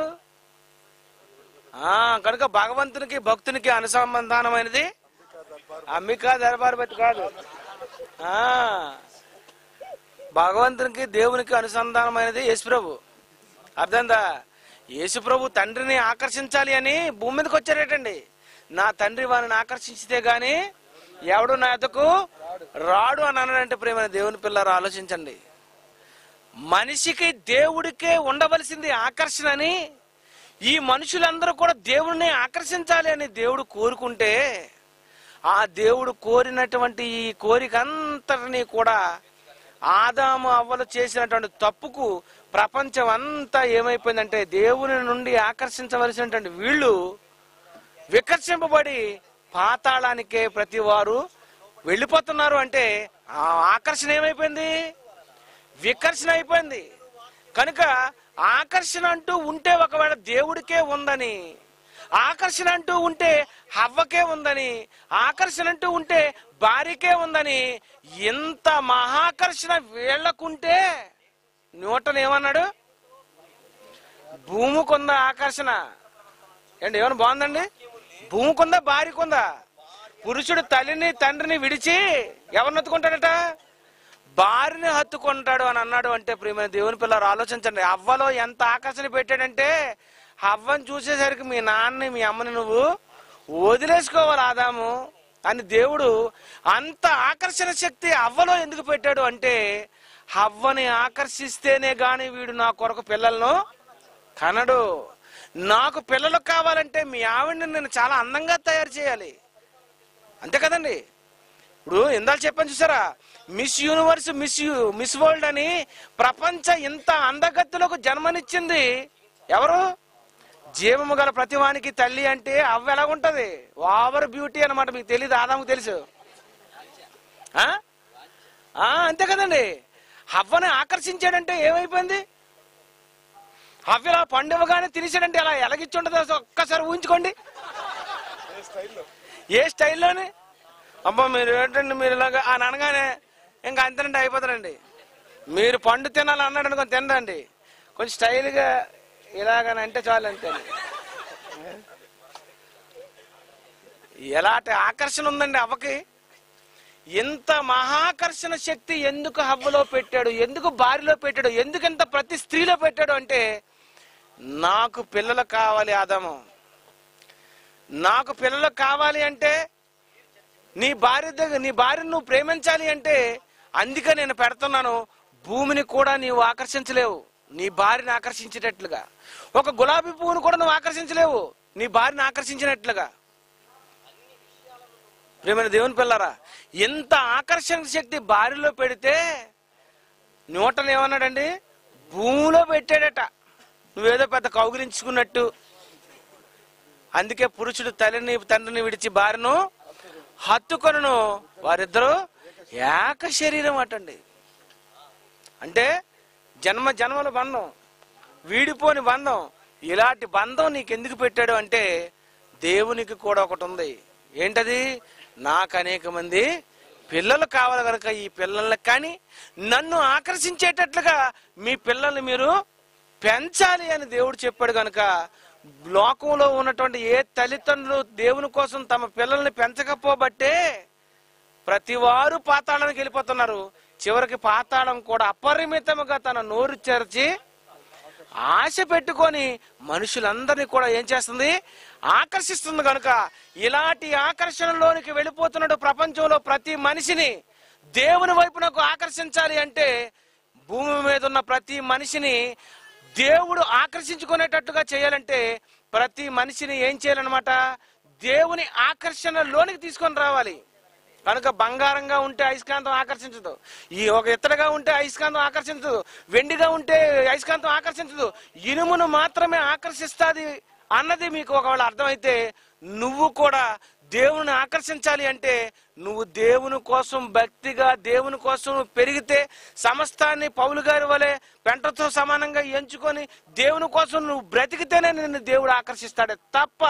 ఆ కనుక భగవంతునికి భక్తునికి అనుసంధానమైనది అంబికా దర్బార్ బతి కాదు. ఆ భగవంతునికి దేవునికి అనుసంధానమైనది యేసుప్రభు. అర్థందా? యేసుప్రభు తండ్రిని ఆకర్షించాలి అని భూమి మీదకి వచ్చారేటండి. నా తండ్రి వారిని ఆకర్షించితే గాని ఎవడు నా ఎద్దకు రాడు అని అన్నాడంటే ప్రేమైన దేవుని పిల్లలు ఆలోచించండి. మనిషికి దేవుడికే ఉండవలసింది ఆకర్షణ అని, ఈ మనుషులందరూ కూడా దేవుడిని ఆకర్షించాలి అని దేవుడు కోరుకుంటే ఆ దేవుడు కోరినటువంటి ఈ కోరిక అంతటినీ కూడా ఆదాము అవ్వలు చేసినటువంటి తప్పుకు ప్రపంచం అంతా ఏమైపోయిందంటే దేవుని నుండి ఆకర్షించవలసినటువంటి వీళ్ళు వికర్షింపబడి పాతాళానికే ప్రతి వారు వెళ్ళిపోతున్నారు. అంటే ఆ ఆకర్షణ ఏమైపోయింది? వికర్షణ అయిపోయింది. కనుక ఆకర్షణ అంటూ ఉంటే ఒకవేళ దేవుడికే ఉందని, ఆకర్షణ అంటూ ఉంటే హవ్వకే ఉందని, ఆకర్షణ అంటూ ఉంటే భార్యకే ఉందని, ఇంత మహాకర్షణ వీళ్ళకుంటే న్యూటన్ ఏమన్నాడు? భూమికుందా ఆకర్షణ? ఏంటి ఏమన్నా బాగుందండి? భూమికుందా భార్యకుందా? పురుషుడు తల్లిని తండ్రిని విడిచి ఎవరిని హత్తుకుంటాడట? భార్యని హత్తుకుంటాడు అని అన్నాడు. అంటే ప్రియమైన దేవుని పిల్లలు ఆలోచించండి. అవ్వలో ఎంత ఆకర్షణ పెట్టాడంటే అవ్వని చూసేసరికి మీ నాన్నని మీ అమ్మని నువ్వు వదిలేసుకోవాలి ఆదాము అని దేవుడు అంత ఆకర్షణ శక్తి అవ్వలో ఎందుకు పెట్టాడు అంటే అవ్వని ఆకర్షిస్తేనే గాని వీడు నా కొరకు పిల్లలను కనడు. నాకు పిల్లలు కావాలంటే మీ ఆవిడని నేను చాలా అందంగా తయారు చేయాలి, అంతే కదండి. ఇప్పుడు ఇందాక చెప్పాను చూసారా, miss universe miss you miss world అని ప్రపంచ ఇంత అందగత్తులకు జన్మనిచ్చింది ఎవరు? జీవము గల ప్రతివానికి తల్లి అంటే అవ్వ ఎలాగుంటది? ఓవర్ బ్యూటీ అనమాట. మీకు తెలియదు, ఆదాముకు తెలుసు. అంతే కదండి. హవ్వని ఆకర్షించాడంటే ఏమైపోయింది? హవ్వ ఇలా పండు ఇవ్వగానే తినేసాడంటే ఎలా ఎలాగిచ్చుంటది ఒక్కసారి ఊహించుకోండి. ఏ స్టైల్లోని అబ్బా మీరు ఏంటండి మీరు ఇలాగా అని అనగానే ఇంకా అంతేనండి అయిపోతారండి. మీరు పండు తినాలి అన్నాడు అనుకోని తినరండి, కొంచెం స్టైల్గా ఇలాగని అంటే చాలు, అంతే. ఎలాంటి ఆకర్షణ ఉందండి అవ్వకి. ఇంత మహాకర్షణ శక్తి ఎందుకు హవ్వలో పెట్టాడు, ఎందుకు భార్యలో పెట్టాడు, ఎందుకు ఇంత ప్రతి స్త్రీలో పెట్టాడు అంటే, నాకు పిల్లలు కావాలి ఆదాము, నాకు పిల్లలు కావాలి అంటే నీ భార్య దగ్గర నీ భార్యను నువ్వు ప్రేమించాలి అంటే అందుకే నేను పెడుతున్నాను. భూమిని కూడా నీవు ఆకర్షించలేవు నీ భార్యని ఆకర్షించేటట్లుగా, ఒక గులాబీ పువ్వును కూడా నువ్వు ఆకర్షించలేవు నీ భార్యని ఆకర్షించినట్లుగా. ప్రేమైన దేవుని పిల్లరా, ఎంత ఆకర్షణ శక్తి భార్యలో పెడితే న్యూటన్ ఏమన్నాడండి, భూమిలో పెట్టాడట. నువ్వేదో పెద్ద కౌగిలించుకున్నట్టు. అందుకే పురుషుడు తల్లిని తండ్రిని విడిచి భార్యను హత్తుకొనును, వారిద్దరూ ఏక శరీరం అటండి. అంటే జన్మ జన్మల బంధం, వీడిపోని బంధం. ఇలాంటి బంధం నీకెందుకు పెట్టాడు అంటే దేవునికి కూడా ఒకటి ఉంది. ఏంటది? నాకు అనేక మంది పిల్లలు కావాలి కనుక ఈ పిల్లల్ని కానీ నన్ను ఆకర్షించేటట్లుగా మీ పిల్లల్ని మీరు పెంచాలి అని దేవుడు చెప్పాడు కనుక, లోకంలో ఉన్నటువంటి ఏ తల్లిదండ్రులు దేవుని కోసం తమ పిల్లల్ని పెంచకపోబట్టే ప్రతి వారు పాతాళానికి వెళ్ళిపోతున్నారు. చివరికి పాతాళం కూడా అపరిమితముగా తన నోరు తెరిచి ఆశ పెట్టుకొని మనుషులందరినీ కూడా ఏం చేస్తుంది? ఆకర్షిస్తుంది. కనుక ఇలాంటి ఆకర్షణలోనికి వెళ్ళిపోతున్నాడు ప్రపంచంలో ప్రతి మనిషిని. దేవుని వైపునకు ఆకర్షించాలి అంటే భూమి మీద ఉన్న ప్రతి మనిషిని దేవుడు ఆకర్షించుకునేటట్టుగా చేయాలంటే ప్రతి మనిషిని ఏం చేయాలన్నమాట? దేవుని ఆకర్షణలోనికి తీసుకొని రావాలి. కనుక బంగారంగా ఉంటే అయస్కాంతం ఆకర్షించదు, ఈ ఒక ఇత్తడిగా ఉంటే అయస్కాంతం ఆకర్షించదు, వెండిగా ఉంటే అయస్కాంతం ఆకర్షించదు, ఇనుమును మాత్రమే ఆకర్షిస్తుంది అన్నది మీకు ఒకవేళ అర్థమైతే, నువ్వు కూడా దేవుని ఆకర్షించాలి అంటే నువ్వు దేవుని కోసం భక్తిగా దేవుని కోసం పెరిగితే సమస్తాన్ని పౌలు గారి వలె పెంటతో సమానంగా ఎంచుకొని దేవుని కోసం నువ్వు బ్రతికితేనే నిన్ను దేవుడు ఆకర్షిస్తాడే తప్ప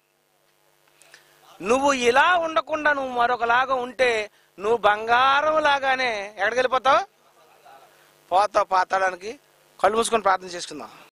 నువ్వు ఇలా ఉండకుండా నువ్వు మరొకలాగా ఉంటే నువ్వు బంగారం లాగానే ఎక్కడికి వెళ్ళిపోతావు? పోతావు పాతాడానికి. కళ్ళు మూసుకొని ప్రార్థన చేసుకుందాం.